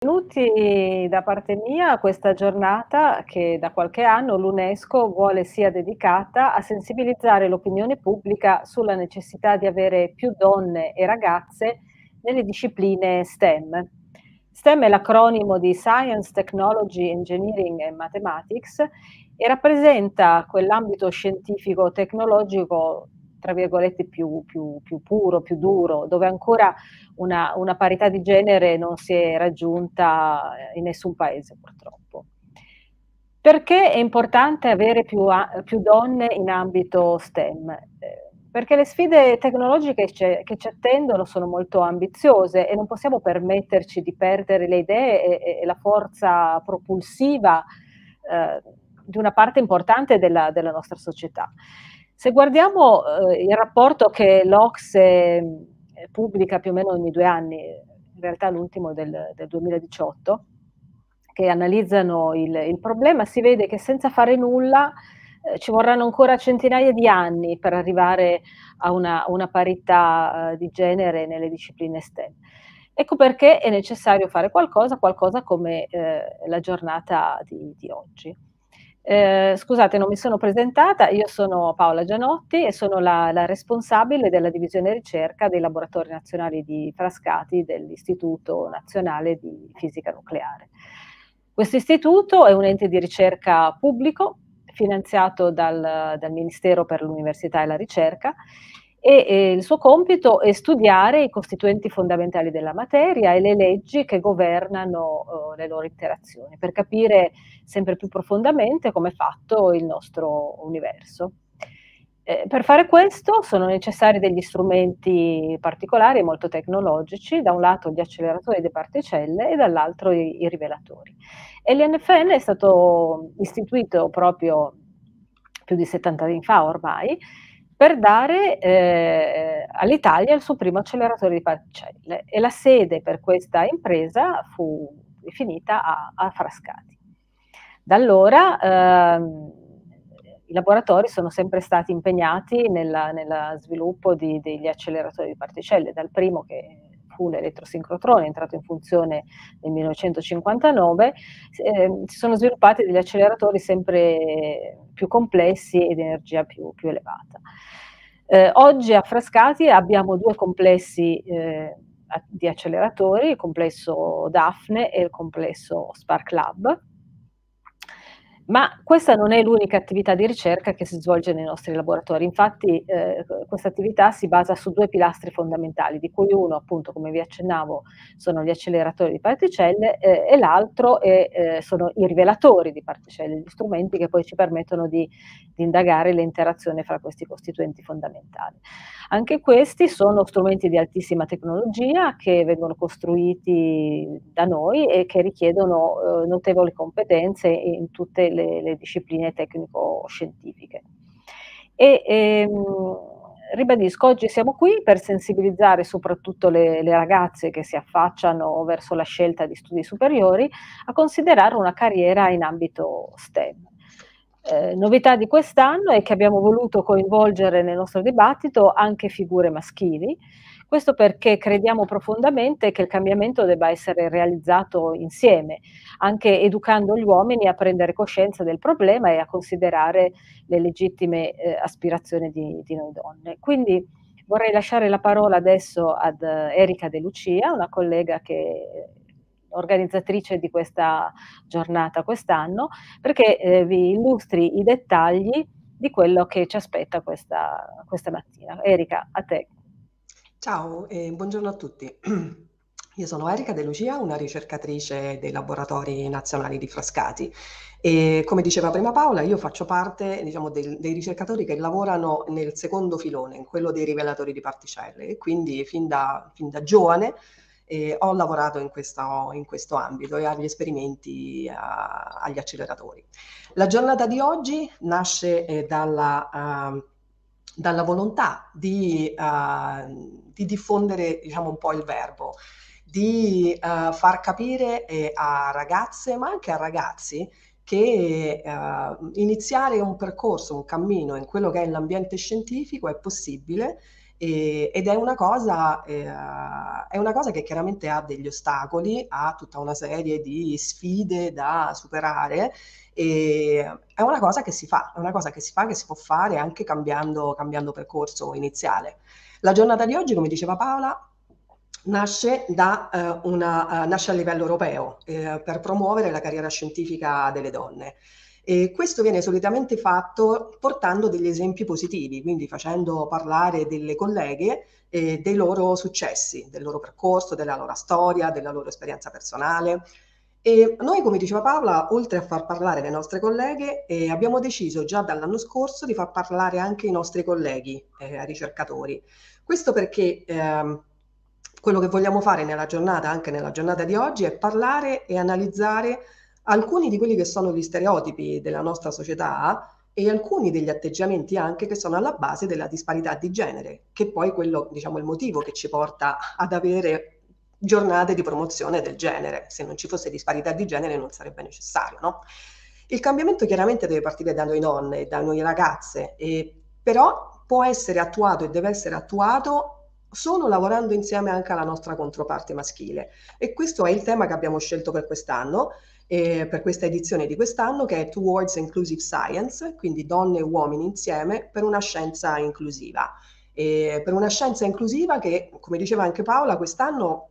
Benvenuti da parte mia a questa giornata che da qualche anno l'UNESCO vuole sia dedicata a sensibilizzare l'opinione pubblica sulla necessità di avere più donne e ragazze nelle discipline STEM. STEM è l'acronimo di Science, Technology, Engineering and Mathematics e rappresenta quell'ambito scientifico-tecnologico, tra virgolette, più puro, più duro, dove ancora una parità di genere non si è raggiunta in nessun paese purtroppo. Perché è importante avere più donne in ambito STEM? Perché le sfide tecnologiche che ci attendono sono molto ambiziose e non possiamo permetterci di perdere le idee e la forza propulsiva di una parte importante della nostra società. Se guardiamo il rapporto che l'Ocse pubblica più o meno ogni 2 anni, in realtà l'ultimo del 2018, che analizzano il problema, si vede che senza fare nulla ci vorranno ancora centinaia di anni per arrivare a una parità di genere nelle discipline STEM. Ecco perché è necessario fare qualcosa come la giornata di oggi. Scusate, non mi sono presentata, io sono Paola Gianotti e sono la responsabile della divisione ricerca dei laboratori nazionali di Frascati dell'Istituto Nazionale di Fisica Nucleare. Questo istituto è un ente di ricerca pubblico finanziato dal Ministero per l'Università e la Ricerca e il suo compito è studiare i costituenti fondamentali della materia e le leggi che governano le loro interazioni, per capire sempre più profondamente come è fatto il nostro universo. Per fare questo sono necessari degli strumenti particolari e molto tecnologici, da un lato gli acceleratori di particelle e dall'altro i rivelatori. E l'NFN è stato istituito proprio più di 70 anni fa ormai, per dare all'Italia il suo primo acceleratore di particelle e la sede per questa impresa fu definita a Frascati. Da allora i laboratori sono sempre stati impegnati nel sviluppo degli acceleratori di particelle, dal primo che fu l'elettrosincrotrone, entrato in funzione nel 1959, si sono sviluppati degli acceleratori sempre più complessi e di energia più elevata. Oggi a Frascati abbiamo 2 complessi di acceleratori, il complesso Daphne e il complesso Spark Lab. Ma questa non è l'unica attività di ricerca che si svolge nei nostri laboratori. Infatti questa attività si basa su 2 pilastri fondamentali, di cui uno, appunto, come vi accennavo, sono gli acceleratori di particelle e l'altro sono i rivelatori di particelle, gli strumenti che poi ci permettono di indagare l'interazione fra questi costituenti fondamentali. Anche questi sono strumenti di altissima tecnologia che vengono costruiti da noi e che richiedono notevoli competenze in tutte le discipline tecnico-scientifiche. Ribadisco, oggi siamo qui per sensibilizzare soprattutto le ragazze che si affacciano verso la scelta di studi superiori a considerare una carriera in ambito STEM. Novità di quest'anno è che abbiamo voluto coinvolgere nel nostro dibattito anche figure maschili, questo perché crediamo profondamente che il cambiamento debba essere realizzato insieme, anche educando gli uomini a prendere coscienza del problema e a considerare le legittime aspirazioni di noi donne. Quindi vorrei lasciare la parola adesso ad Erika De Lucia, una collega che è organizzatrice di questa giornata quest'anno, perché vi illustri i dettagli di quello che ci aspetta questa mattina. Erika, a te. Ciao e buongiorno a tutti. Io sono Erika De Lucia, una ricercatrice dei laboratori nazionali di Frascati e come diceva prima Paola, io faccio parte, diciamo, dei ricercatori che lavorano nel secondo filone, in quello dei rivelatori di particelle e quindi fin da giovane ho lavorato in questo ambito e agli esperimenti agli acceleratori. La giornata di oggi nasce dalla volontà di diffondere, diciamo, un po' il verbo, di far capire a ragazze, ma anche a ragazzi, che iniziare un percorso, un cammino in quello che è l'ambiente scientifico è possibile ed è una cosa che chiaramente ha degli ostacoli, ha tutta una serie di sfide da superare e è una cosa che si fa, è una cosa che si fa, che si può fare anche cambiando percorso iniziale. La giornata di oggi, come diceva Paola, nasce a livello europeo per promuovere la carriera scientifica delle donne. E questo viene solitamente fatto portando degli esempi positivi, quindi facendo parlare delle colleghe dei loro successi, del loro percorso, della loro storia, della loro esperienza personale. E noi, come diceva Paola, oltre a far parlare le nostre colleghe, abbiamo deciso già dall'anno scorso di far parlare anche i nostri colleghi ricercatori. Questo perché quello che vogliamo fare nella giornata, anche nella giornata di oggi, è parlare e analizzare alcuni di quelli che sono gli stereotipi della nostra società e alcuni degli atteggiamenti anche che sono alla base della disparità di genere, che poi quello, diciamo, è il motivo che ci porta ad avere giornate di promozione del genere. Se non ci fosse disparità di genere non sarebbe necessario, no? Il cambiamento chiaramente deve partire da noi donne, da noi ragazze, però può essere attuato e deve essere attuato solo lavorando insieme anche alla nostra controparte maschile. E questo è il tema che abbiamo scelto per quest'anno, per questa edizione di quest'anno, che è Towards Inclusive Science, quindi donne e uomini insieme per una scienza inclusiva. Per una scienza inclusiva che, come diceva anche Paola, quest'anno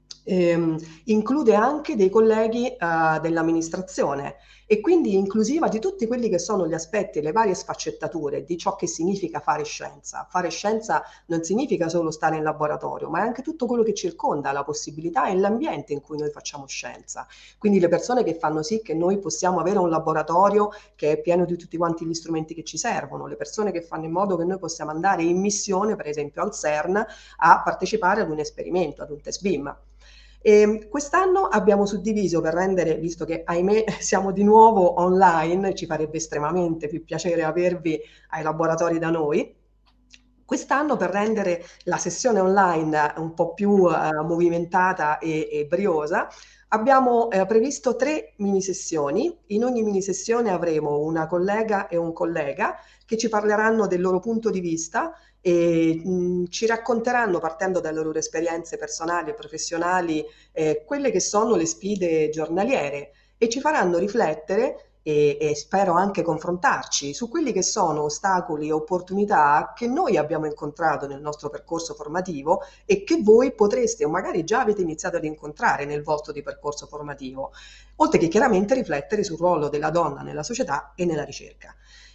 include anche dei colleghi dell'amministrazione e quindi inclusiva di tutti quelli che sono gli aspetti e le varie sfaccettature di ciò che significa fare scienza. Fare scienza non significa solo stare in laboratorio, ma è anche tutto quello che circonda la possibilità e l'ambiente in cui noi facciamo scienza. Quindi le persone che fanno sì che noi possiamo avere un laboratorio che è pieno di tutti quanti gli strumenti che ci servono, le persone che fanno in modo che noi possiamo andare in missione, per esempio al CERN, a partecipare ad un esperimento, ad un test beam. E quest'anno abbiamo suddiviso per rendere, visto che ahimè siamo di nuovo online, ci farebbe estremamente più piacere avervi ai laboratori da noi. Quest'anno per rendere la sessione online un po' più movimentata e briosa, abbiamo previsto 3 mini sessioni. In ogni mini sessione avremo una collega e un collega che ci parleranno del loro punto di vista e ci racconteranno, partendo dalle loro esperienze personali e professionali, quelle che sono le sfide giornaliere e ci faranno riflettere e spero anche confrontarci su quelli che sono ostacoli e opportunità che noi abbiamo incontrato nel nostro percorso formativo e che voi potreste o magari già avete iniziato ad incontrare nel vostro di percorso formativo, oltre che chiaramente riflettere sul ruolo della donna nella società e nella ricerca.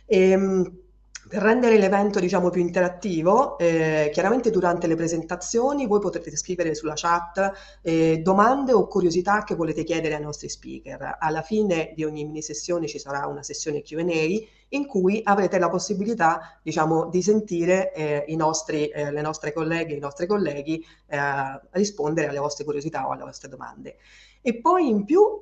Per rendere l'evento, diciamo, più interattivo, chiaramente durante le presentazioni voi potrete scrivere sulla chat domande o curiosità che volete chiedere ai nostri speaker. Alla fine di ogni mini sessione ci sarà una sessione Q&A in cui avrete la possibilità, diciamo, di sentire le nostre colleghe e i nostri colleghi rispondere alle vostre curiosità o alle vostre domande. E poi in più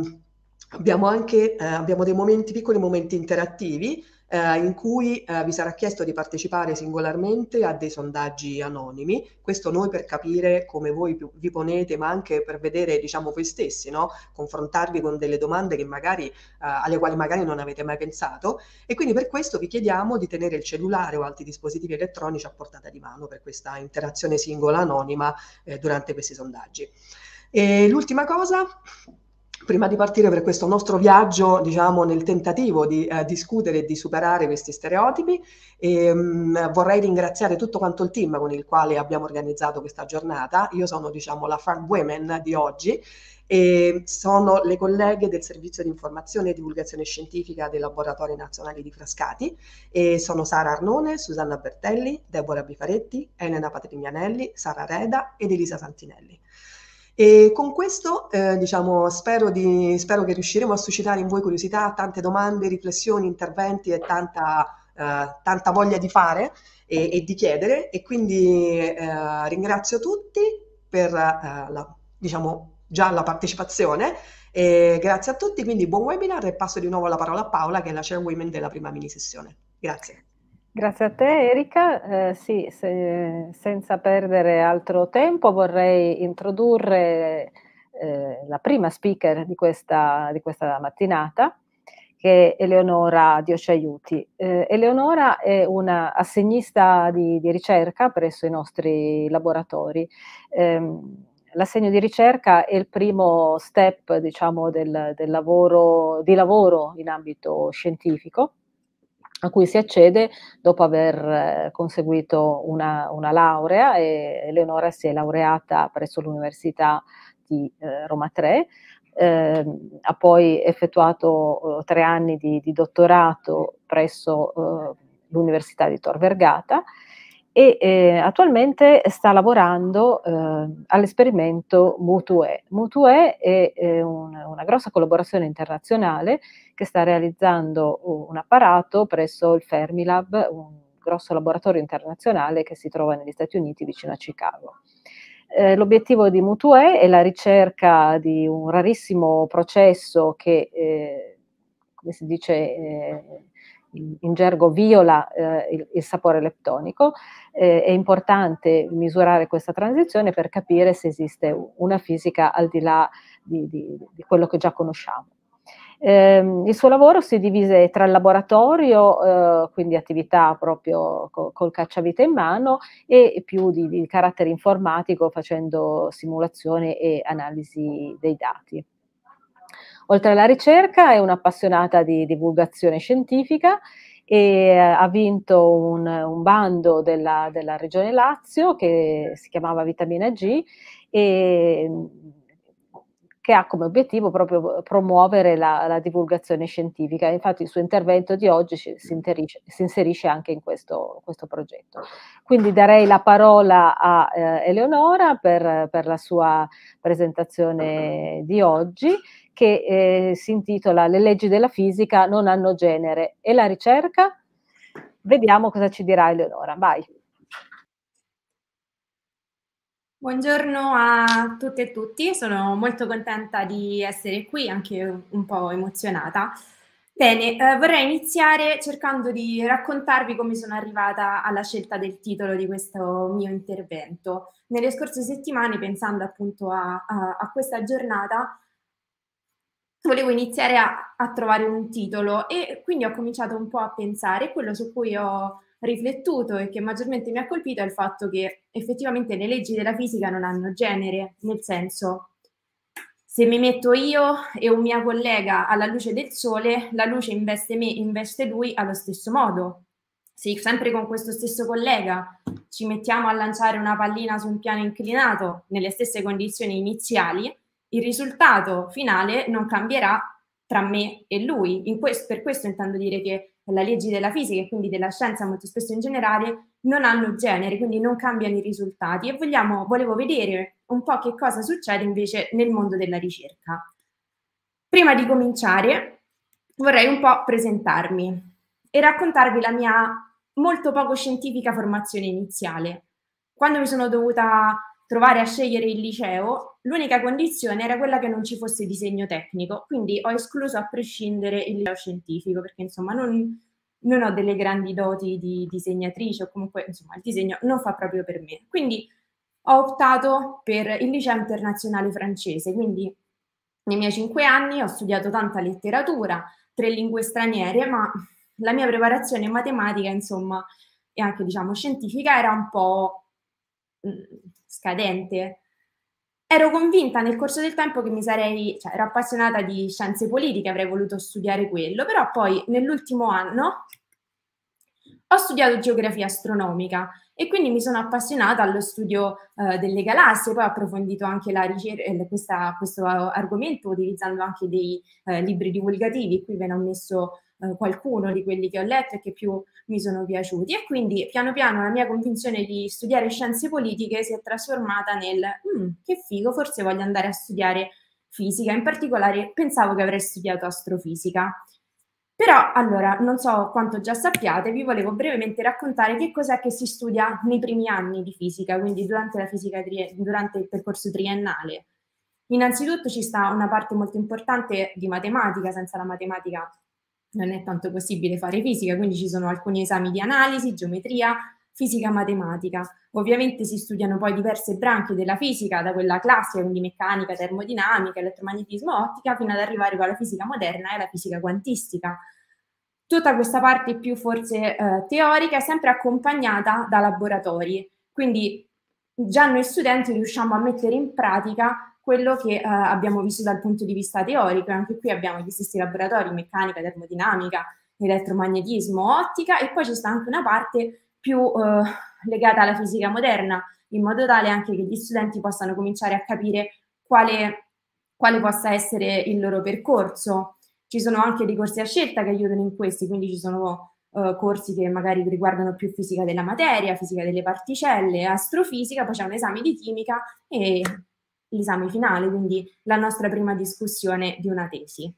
abbiamo dei momenti, piccoli momenti interattivi in cui vi sarà chiesto di partecipare singolarmente a dei sondaggi anonimi, questo noi per capire come voi vi ponete, ma anche per vedere, diciamo, voi stessi, no? Confrontarvi con delle domande che magari, alle quali magari non avete mai pensato, e quindi per questo vi chiediamo di tenere il cellulare o altri dispositivi elettronici a portata di mano per questa interazione singola anonima durante questi sondaggi. E l'ultima cosa, prima di partire per questo nostro viaggio, diciamo, nel tentativo di discutere e di superare questi stereotipi, vorrei ringraziare tutto quanto il team con il quale abbiamo organizzato questa giornata. Io sono, diciamo, la Front Women di oggi e sono le colleghe del Servizio di Informazione e Divulgazione Scientifica dei Laboratori Nazionali di Frascati e sono Sara Arnone, Susanna Bertelli, Deborah Bifaretti, Elena Patrignanelli, Sara Reda ed Elisa Santinelli. E con questo, diciamo, spero che riusciremo a suscitare in voi curiosità, tante domande, riflessioni, interventi e tanta voglia di fare e di chiedere. E quindi ringrazio tutti per diciamo, già la partecipazione. E grazie a tutti, quindi buon webinar e passo di nuovo la parola a Paola, che è la chairwoman della prima mini sessione. Grazie. Grazie a te Erika, sì, senza perdere altro tempo vorrei introdurre la prima speaker di questa mattinata, che è Eleonora Dio ci aiuti. Eleonora è una assegnista di ricerca presso i nostri laboratori. L'assegno di ricerca è il primo step, diciamo, del lavoro in ambito scientifico, a cui si accede dopo aver conseguito una laurea, e Eleonora si è laureata presso l'Università di Roma 3, ha poi effettuato 3 anni di dottorato presso l'Università di Tor Vergata e attualmente sta lavorando all'esperimento MUTUE. MUTUE è una grossa collaborazione internazionale che sta realizzando un apparato presso il Fermilab, un grosso laboratorio internazionale che si trova negli Stati Uniti vicino a Chicago. L'obiettivo di MUTUE è la ricerca di un rarissimo processo che, come si dice in gergo, viola il sapore leptonico. È importante misurare questa transizione per capire se esiste una fisica al di là di quello che già conosciamo. Il suo lavoro si divise tra il laboratorio, quindi attività proprio col cacciavite in mano, e più di carattere informatico, facendo simulazioni e analisi dei dati. Oltre alla ricerca è un'appassionata di divulgazione scientifica e ha vinto un bando della Regione Lazio che si chiamava Vitamina G, e che ha come obiettivo proprio promuovere la divulgazione scientifica. Infatti il suo intervento di oggi si inserisce anche in questo progetto. Quindi darei la parola a Eleonora per la sua presentazione di oggi, che si intitola Le leggi della fisica non hanno genere. E la ricerca? Vediamo cosa ci dirà Eleonora. Vai. Buongiorno a tutte e tutti, sono molto contenta di essere qui, anche un po' emozionata. Bene, vorrei iniziare cercando di raccontarvi come sono arrivata alla scelta del titolo di questo mio intervento. Nelle scorse settimane, pensando appunto a questa giornata, volevo iniziare a trovare un titolo, e quindi ho cominciato un po' a pensare. Quello su cui ho riflettuto e che maggiormente mi ha colpito è il fatto che effettivamente le leggi della fisica non hanno genere, nel senso, se mi metto io e un mio collega alla luce del sole, la luce investe me, investe lui allo stesso modo. Se sempre con questo stesso collega ci mettiamo a lanciare una pallina su un piano inclinato nelle stesse condizioni iniziali, il risultato finale non cambierà tra me e lui. Per questo intendo dire che le leggi della fisica e quindi della scienza molto spesso in generale non hanno genere, quindi non cambiano i risultati, e volevo vedere un po' che cosa succede invece nel mondo della ricerca. Prima di cominciare vorrei un po' presentarmi e raccontarvi la mia molto poco scientifica formazione iniziale. Quando mi sono dovuta trovare a scegliere il liceo, l'unica condizione era quella che non ci fosse disegno tecnico, quindi ho escluso a prescindere il liceo scientifico, perché insomma non ho delle grandi doti di disegnatrice, o comunque insomma il disegno non fa proprio per me. Quindi ho optato per il liceo internazionale francese, quindi nei miei 5 anni ho studiato tanta letteratura, 3 lingue straniere, ma la mia preparazione matematica, insomma, e anche diciamo scientifica era un po' scadente. Ero convinta nel corso del tempo che ero appassionata di scienze politiche, avrei voluto studiare quello, però poi nell'ultimo anno ho studiato geografia astronomica e quindi mi sono appassionata allo studio delle galassie, poi ho approfondito anche questo argomento utilizzando anche dei libri divulgativi. Qui ve ne ho messo qualcuno di quelli che ho letto e che più mi sono piaciuti, e quindi piano piano la mia convinzione di studiare scienze politiche si è trasformata nel che figo, forse voglio andare a studiare fisica. In particolare pensavo che avrei studiato astrofisica. Però, allora, non so quanto già sappiate, vi volevo brevemente raccontare che cos'è che si studia nei primi anni di fisica, quindi durante il percorso triennale. Innanzitutto ci sta una parte molto importante di matematica. Senza la matematica non è tanto possibile fare fisica, quindi ci sono alcuni esami di analisi, geometria, fisica matematica. Ovviamente si studiano poi diverse branche della fisica, da quella classica, quindi meccanica, termodinamica, elettromagnetismo, ottica, fino ad arrivare alla fisica moderna e alla fisica quantistica. Tutta questa parte più forse teorica è sempre accompagnata da laboratori, quindi già noi studenti riusciamo a mettere in pratica quello che abbiamo visto dal punto di vista teorico, e anche qui abbiamo gli stessi laboratori, meccanica, termodinamica, elettromagnetismo, ottica, e poi ci sta anche una parte più legata alla fisica moderna, in modo tale anche che gli studenti possano cominciare a capire quale possa essere il loro percorso. Ci sono anche dei corsi a scelta che aiutano in questi, quindi ci sono corsi che magari riguardano più fisica della materia, fisica delle particelle, astrofisica, poi c'è un esame di chimica e l'esame finale, quindi la nostra prima discussione di una tesi.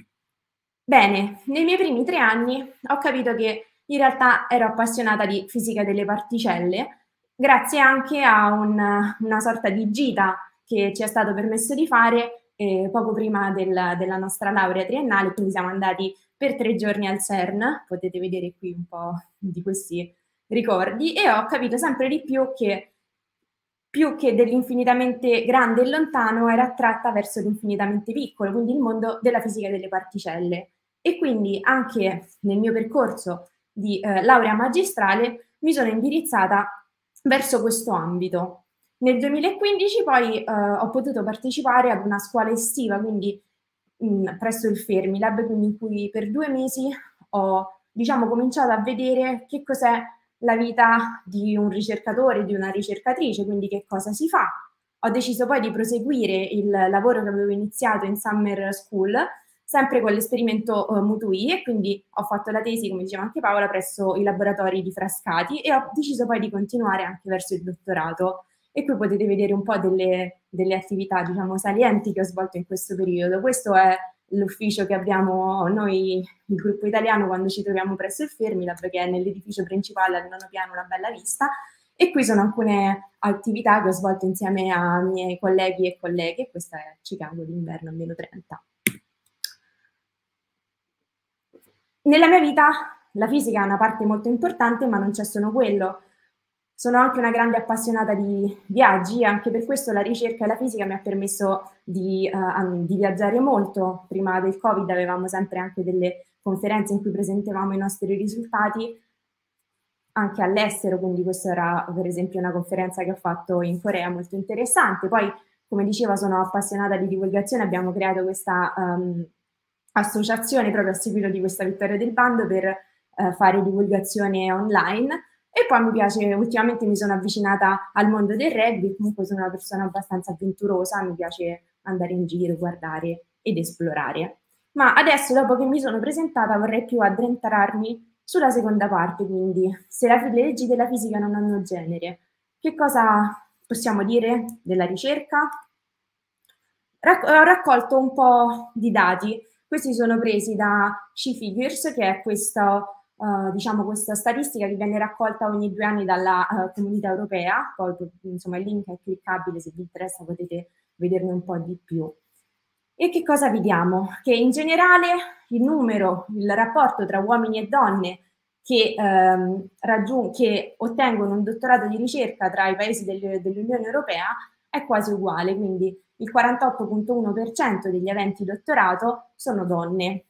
Bene, nei miei primi 3 anni ho capito che in realtà ero appassionata di fisica delle particelle, grazie anche a una sorta di gita che ci è stato permesso di fare poco prima della nostra laurea triennale, quindi siamo andati per 3 giorni al CERN, potete vedere qui un po' di questi ricordi, e ho capito sempre di più che dell'infinitamente grande e lontano era attratta verso l'infinitamente piccolo, quindi il mondo della fisica delle particelle. E quindi anche nel mio percorso di laurea magistrale mi sono indirizzata verso questo ambito. Nel 2015 poi ho potuto partecipare ad una scuola estiva, quindi presso il Fermilab, quindi in cui per 2 mesi ho cominciato a vedere che cos'è la vita di un ricercatore, di una ricercatrice, quindi che cosa si fa. Ho deciso poi di proseguire il lavoro che avevo iniziato in summer school, sempre con l'esperimento Mutui, e quindi ho fatto la tesi, come diceva anche Paola, presso i laboratori di Frascati, e ho deciso poi di continuare anche verso il dottorato. E qui potete vedere un po' delle attività, salienti che ho svolto in questo periodo. Questo è l'ufficio che abbiamo noi, il gruppo italiano, quando ci troviamo presso il Fermilab, che è nell'edificio principale al 9° piano, una bella vista. E qui sono alcune attività che ho svolto insieme a miei colleghi e colleghe. Questa è Chicago d'inverno a -30. Nella mia vita la fisica è una parte molto importante, ma non c'è solo quello. Sono anche una grande appassionata di viaggi, e anche per questo la ricerca e la fisica mi ha permesso di viaggiare molto. Prima del Covid avevamo sempre anche delle conferenze in cui presentavamo i nostri risultati anche all'estero, quindi questa era per esempio una conferenza che ho fatto in Corea molto interessante. Poi, come diceva, sono appassionata di divulgazione, abbiamo creato questa associazione proprio a seguito di questa vittoria del bando per fare divulgazione online. E poi mi piace, ultimamente mi sono avvicinata al mondo del rugby, comunque sono una persona abbastanza avventurosa, mi piace andare in giro, guardare ed esplorare. Ma adesso, dopo che mi sono presentata, vorrei più addentrarmi sulla seconda parte, quindi se le leggi della fisica non hanno genere, che cosa possiamo dire della ricerca? Ho raccolto un po' di dati. Questi sono presi da She-Figures, che è questa statistica che viene raccolta ogni 2 anni dalla Comunità Europea. Poi insomma il link è cliccabile, se vi interessa potete vederne un po' di più. E che cosa vediamo? Che in generale il rapporto tra uomini e donne che ottengono un dottorato di ricerca tra i paesi dell'Unione Europea è quasi uguale, quindi il 48,1% degli aventi dottorato sono donne.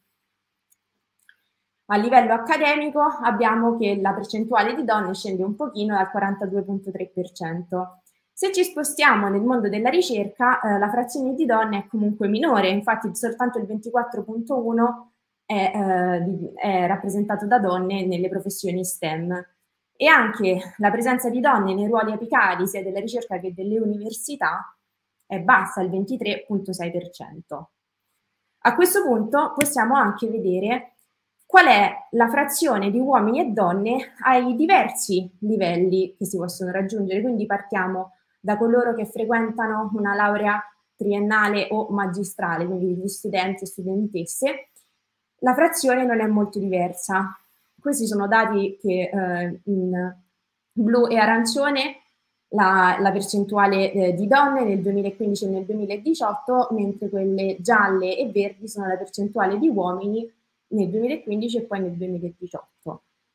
A livello accademico abbiamo che la percentuale di donne scende un pochino dal 42,3%. Se ci spostiamo nel mondo della ricerca, la frazione di donne è comunque minore, infatti soltanto il 24,1% è rappresentato da donne nelle professioni STEM. E anche la presenza di donne nei ruoli apicali sia della ricerca che delle università è bassa, il 23,6%. A questo punto possiamo anche vedere qual è la frazione di uomini e donne ai diversi livelli che si possono raggiungere. Quindi partiamo da coloro che frequentano una laurea triennale o magistrale, quindi gli studenti e studentesse. La frazione non è molto diversa. Questi sono dati che in blu e arancione la percentuale di donne nel 2015 e nel 2018, mentre quelle gialle e verdi sono la percentuale di uomini nel 2015 e poi nel 2018.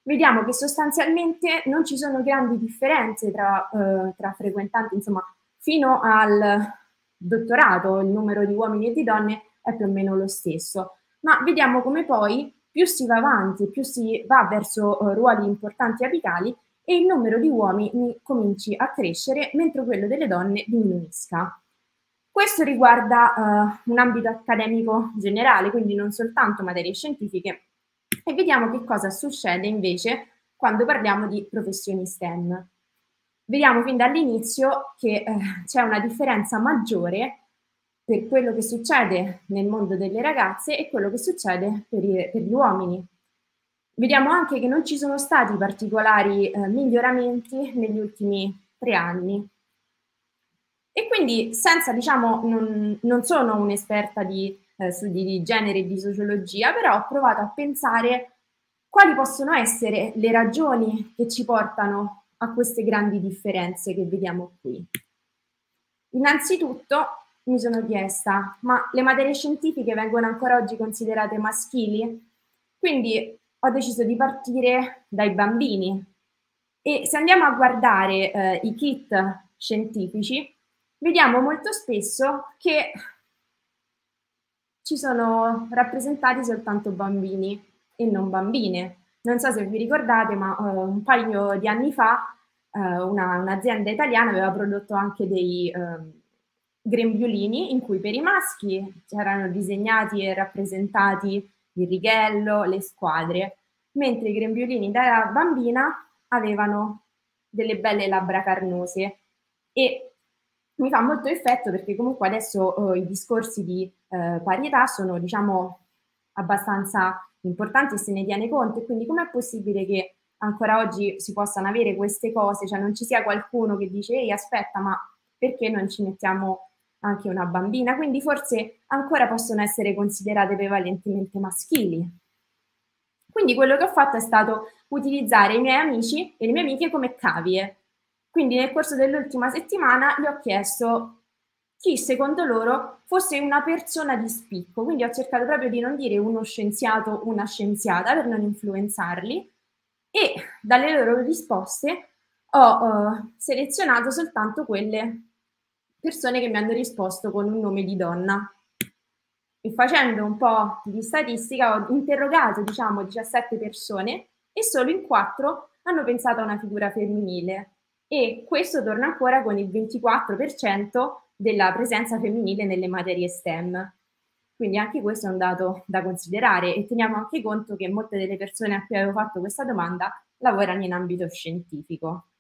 vediamo che sostanzialmente non ci sono grandi differenze tra frequentanti, insomma, fino al dottorato il numero di uomini e di donne è più o meno lo stesso, ma vediamo come poi più si va avanti, più si va verso ruoli importanti apicali e il numero di uomini cominci a crescere mentre quello delle donne diminuisca. Questo riguarda un ambito accademico generale, quindi non soltanto materie scientifiche, e vediamo che cosa succede invece quando parliamo di professioni STEM. Vediamo fin dall'inizio che c'è una differenza maggiore per quello che succede nel mondo delle ragazze e quello che succede per gli uomini. Vediamo anche che non ci sono stati particolari miglioramenti negli ultimi 3 anni. E quindi senza, diciamo, non sono un'esperta di studi di genere e di sociologia, però ho provato a pensare quali possono essere le ragioni che ci portano a queste grandi differenze che vediamo qui. Innanzitutto mi sono chiesta, ma le materie scientifiche vengono ancora oggi considerate maschili? Quindi ho deciso di partire dai bambini. E se andiamo a guardare i kit scientifici, vediamo molto spesso che ci sono rappresentati soltanto bambini e non bambine. Non so se vi ricordate, ma un paio di anni fa un'azienda italiana aveva prodotto anche dei grembiulini in cui per i maschi c'erano disegnati e rappresentati il righello, le squadre, mentre i grembiulini da bambina avevano delle belle labbra carnose. E mi fa molto effetto perché comunque adesso i discorsi di parietà sono, diciamo, abbastanza importanti e se ne tiene conto, e quindi com'è possibile che ancora oggi si possano avere queste cose, cioè non ci sia qualcuno che dice ehi aspetta, ma perché non ci mettiamo anche una bambina? Quindi forse ancora possono essere considerate prevalentemente maschili. Quindi quello che ho fatto è stato utilizzare i miei amici e le mie amiche come cavie. Quindi nel corso dell'ultima settimana gli ho chiesto chi secondo loro fosse una persona di spicco, quindi ho cercato proprio di non dire uno scienziato, una scienziata per non influenzarli, e dalle loro risposte ho selezionato soltanto quelle persone che mi hanno risposto con un nome di donna. E facendo un po' di statistica ho interrogato, diciamo, 17 persone e solo in 4 hanno pensato a una figura femminile. E questo torna ancora con il 24% della presenza femminile nelle materie STEM. Quindi anche questo è un dato da considerare e teniamo anche conto che molte delle persone a cui avevo fatto questa domanda lavorano in ambito scientifico.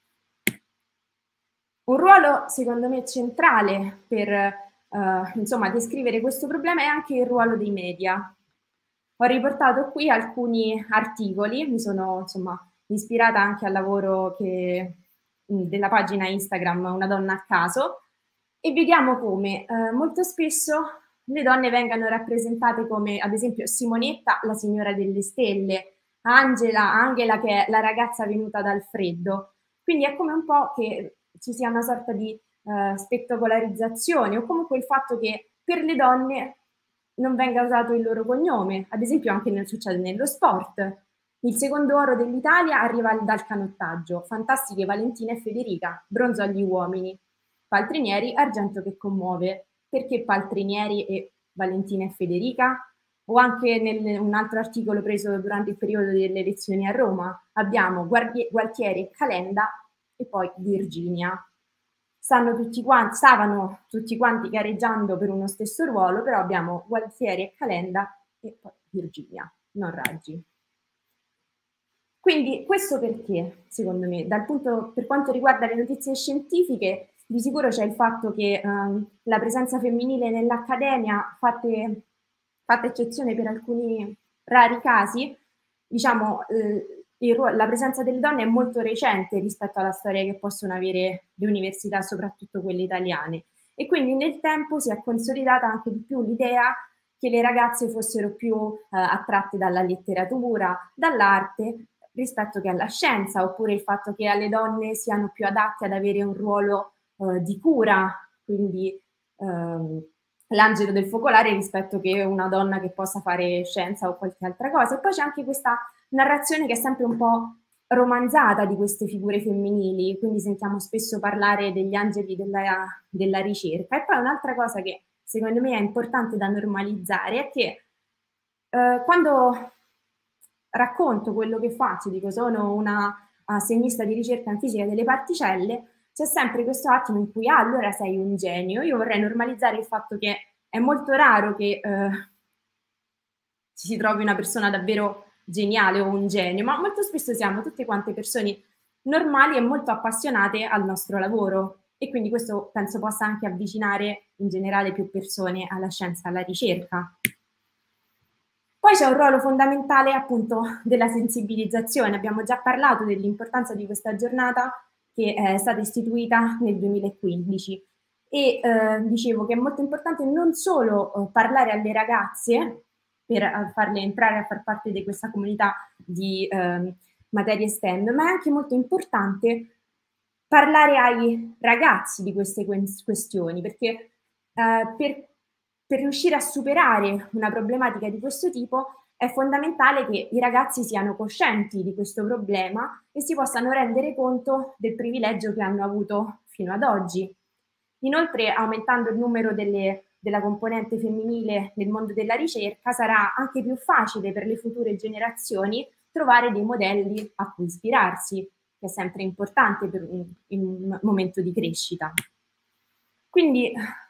Un ruolo, secondo me, centrale per insomma, descrivere questo problema è anche il ruolo dei media. Ho riportato qui alcuni articoli, mi sono insomma ispirata anche al lavoro della pagina Instagram Una donna a caso, e vediamo come molto spesso le donne vengano rappresentate come, ad esempio, Simonetta, la signora delle stelle, Angela che è la ragazza venuta dal freddo. Quindi è come un po' che ci sia una sorta di spettacolarizzazione, o comunque il fatto che per le donne non venga usato il loro cognome. Ad esempio anche succede nello sport. Il secondo oro dell'Italia arriva dal canottaggio, fantastiche Valentina e Federica, bronzo agli uomini. Paltrinieri, argento che commuove. Perché Paltrinieri e Valentina e Federica? O anche un altro articolo preso durante il periodo delle elezioni a Roma, abbiamo Gualtieri e Calenda e poi Virginia. Stavano tutti quanti gareggiando per uno stesso ruolo, però abbiamo Gualtieri e Calenda e poi Virginia, non Raggi. Quindi questo perché, secondo me, per quanto riguarda le notizie scientifiche, di sicuro c'è il fatto che la presenza femminile nell'accademia, fatta eccezione per alcuni rari casi, diciamo, la presenza delle donne è molto recente rispetto alla storia che possono avere le università, soprattutto quelle italiane. E quindi nel tempo si è consolidata anche di più l'idea che le ragazze fossero più attratte dalla letteratura, dall'arte, rispetto che alla scienza, oppure il fatto che alle donne siano più adatte ad avere un ruolo di cura, quindi l'angelo del focolare rispetto che una donna che possa fare scienza o qualche altra cosa. E poi c'è anche questa narrazione che è sempre un po' romanzata di queste figure femminili, quindi sentiamo spesso parlare degli angeli della ricerca. E poi un'altra cosa che secondo me è importante da normalizzare è che quando racconto quello che faccio, dico sono una assegnista di ricerca in fisica delle particelle, c'è sempre questo attimo in cui allora sei un genio. Io vorrei normalizzare il fatto che è molto raro che ci si trovi una persona davvero geniale o un genio, ma molto spesso siamo tutte quante persone normali e molto appassionate al nostro lavoro, e quindi questo penso possa anche avvicinare in generale più persone alla scienza e alla ricerca. Poi c'è un ruolo fondamentale appunto della sensibilizzazione. Abbiamo già parlato dell'importanza di questa giornata che è stata istituita nel 2015 e dicevo che è molto importante non solo parlare alle ragazze per farle entrare a far parte di questa comunità di materie STEM, ma è anche molto importante parlare ai ragazzi di queste questioni, perché per riuscire a superare una problematica di questo tipo è fondamentale che i ragazzi siano coscienti di questo problema e si possano rendere conto del privilegio che hanno avuto fino ad oggi. Inoltre, aumentando il numero della componente femminile nel mondo della ricerca, sarà anche più facile per le future generazioni trovare dei modelli a cui ispirarsi, che è sempre importante in un momento di crescita. Quindi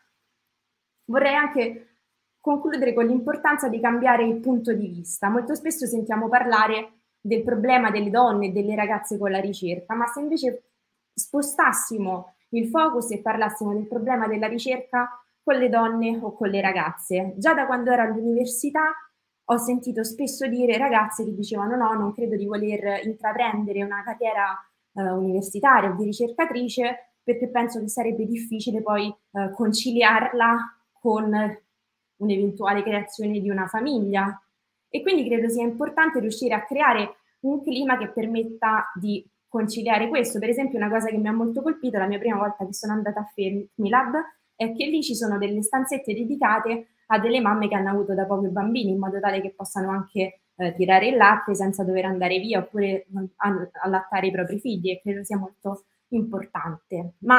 vorrei anche concludere con l'importanza di cambiare il punto di vista. Molto spesso sentiamo parlare del problema delle donne e delle ragazze con la ricerca, ma se invece spostassimo il focus e parlassimo del problema della ricerca con le donne o con le ragazze. Già da quando ero all'università ho sentito spesso dire ragazze che dicevano no, non credo di voler intraprendere una carriera universitaria o di ricercatrice perché penso che sarebbe difficile poi conciliarla con un'eventuale creazione di una famiglia. E quindi credo sia importante riuscire a creare un clima che permetta di conciliare questo. Per esempio, una cosa che mi ha molto colpito la mia prima volta che sono andata a Fermilab è che lì ci sono delle stanzette dedicate a delle mamme che hanno avuto da poco i bambini, in modo tale che possano anche tirare il latte senza dover andare via oppure allattare i propri figli, e credo sia molto importante. Ma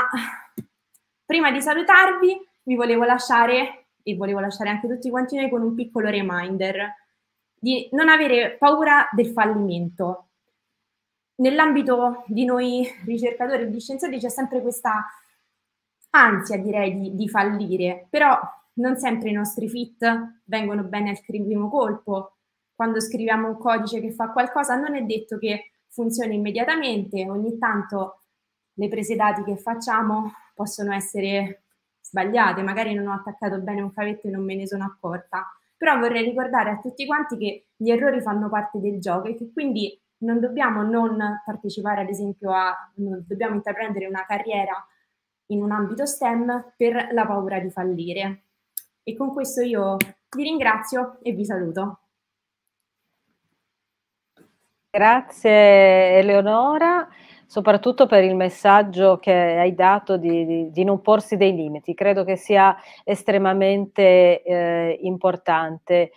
prima di salutarvi vi volevo lasciare, e volevo lasciare anche tutti quanti noi, con un piccolo reminder di non avere paura del fallimento. Nell'ambito di noi ricercatori e di scienziati c'è sempre questa ansia, direi, di fallire, però non sempre i nostri fit vengono bene al primo colpo. Quando scriviamo un codice che fa qualcosa non è detto che funzioni immediatamente, ogni tanto le prese dati che facciamo possono essere sbagliate, magari non ho attaccato bene un cavetto e non me ne sono accorta, però vorrei ricordare a tutti quanti che gli errori fanno parte del gioco e che quindi non dobbiamo non partecipare, ad esempio, non dobbiamo intraprendere una carriera in un ambito STEM per la paura di fallire. E con questo io vi ringrazio e vi saluto. Grazie Eleonora, soprattutto per il messaggio che hai dato di non porsi dei limiti. Credo che sia estremamente importante.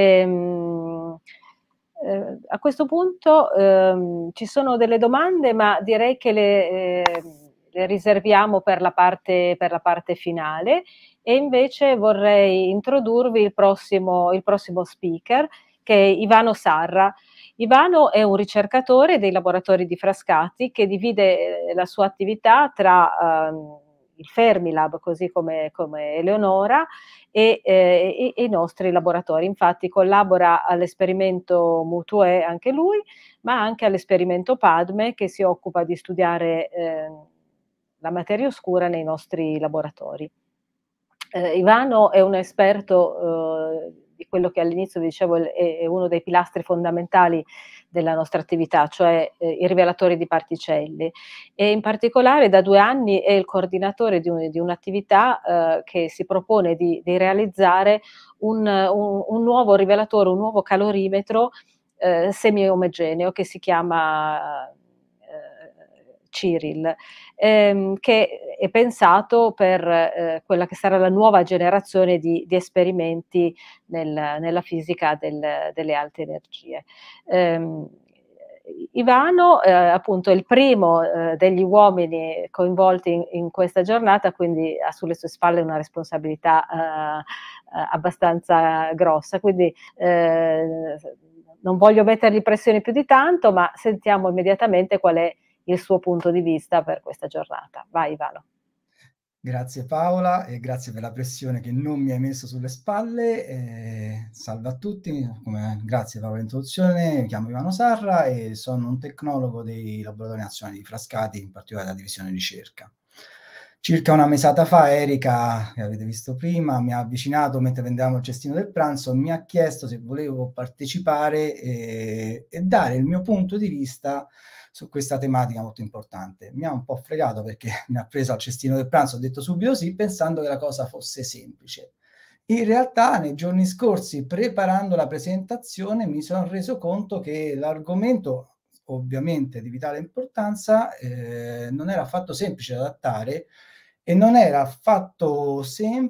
A questo punto ci sono delle domande, ma direi che le riserviamo per la parte finale, e invece vorrei introdurvi il prossimo speaker, che è Ivano Sarra. Ivano è un ricercatore dei laboratori di Frascati che divide la sua attività tra il Fermilab, così come Eleonora, e i nostri laboratori. Infatti collabora all'esperimento Mutue anche lui, ma anche all'esperimento Padme, che si occupa di studiare la materia oscura nei nostri laboratori. Ivano è un esperto di quello che all'inizio vi dicevo è uno dei pilastri fondamentali della nostra attività, cioè i rivelatori di particelle, e in particolare da 2 anni è il coordinatore di un'attività che si propone di realizzare un nuovo rivelatore, un nuovo calorimetro semi-omogeneo che si chiama Cyril, che è pensato per quella che sarà la nuova generazione di esperimenti nella fisica delle alte energie. Ivano, appunto, è il primo degli uomini coinvolti in questa giornata, quindi ha sulle sue spalle una responsabilità abbastanza grossa. Quindi non voglio mettergli pressione più di tanto, ma sentiamo immediatamente qual è il suo punto di vista per questa giornata. Vai Ivano. Grazie Paola e grazie per la pressione che non mi hai messo sulle spalle. Salve a tutti, grazie Paola per l'introduzione. Mi chiamo Ivano Sarra e sono un tecnologo dei laboratori nazionali di Frascati, in particolare della divisione ricerca. Circa una mesata fa Erika, che avete visto prima, mi ha avvicinato mentre prendevamo il cestino del pranzo, mi ha chiesto se volevo partecipare e dare il mio punto di vista su questa tematica molto importante. Mi ha un po' fregato perché mi ha preso al cestino del pranzo, ho detto subito sì, pensando che la cosa fosse semplice. In realtà nei giorni scorsi, preparando la presentazione, mi sono reso conto che l'argomento, ovviamente di vitale importanza, non era affatto semplice da adattare e non era affatto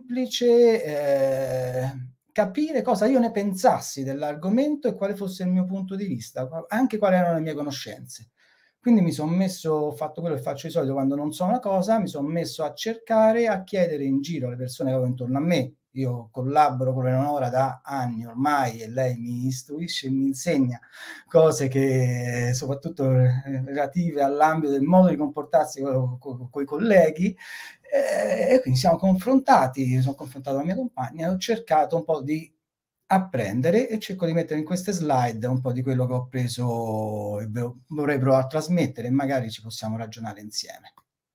semplice capire cosa io ne pensassi dell'argomento e quale fosse il mio punto di vista, anche quali erano le mie conoscenze. Quindi mi sono messo, ho fatto quello che faccio di solito quando non so una cosa, mi sono messo a cercare, a chiedere in giro alle persone che avevo intorno a me. Io collaboro con Eleonora da anni ormai e lei mi istruisce e mi insegna cose che soprattutto relative all'ambito del modo di comportarsi con i colleghi, e quindi siamo confrontati, sono confrontato con la mia compagna e ho cercato un po' di apprendere e cerco di mettere in queste slide un po' di quello che ho preso e vorrei provare a trasmettere e magari ci possiamo ragionare insieme.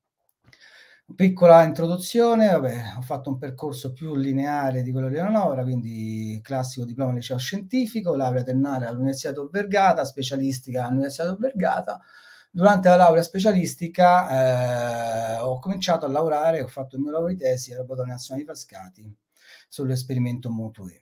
Piccola introduzione, vabbè, ho fatto un percorso più lineare di quello di Eleonora, quindi classico diploma di liceo scientifico, laurea triennale all'Università Tor Vergata, specialistica all'Università Tor Vergata. Durante la laurea specialistica ho cominciato a lavorare, ho fatto il mio lavoro di tesi al Laboratorio Nazionale di Frascati sull'esperimento MUTOE.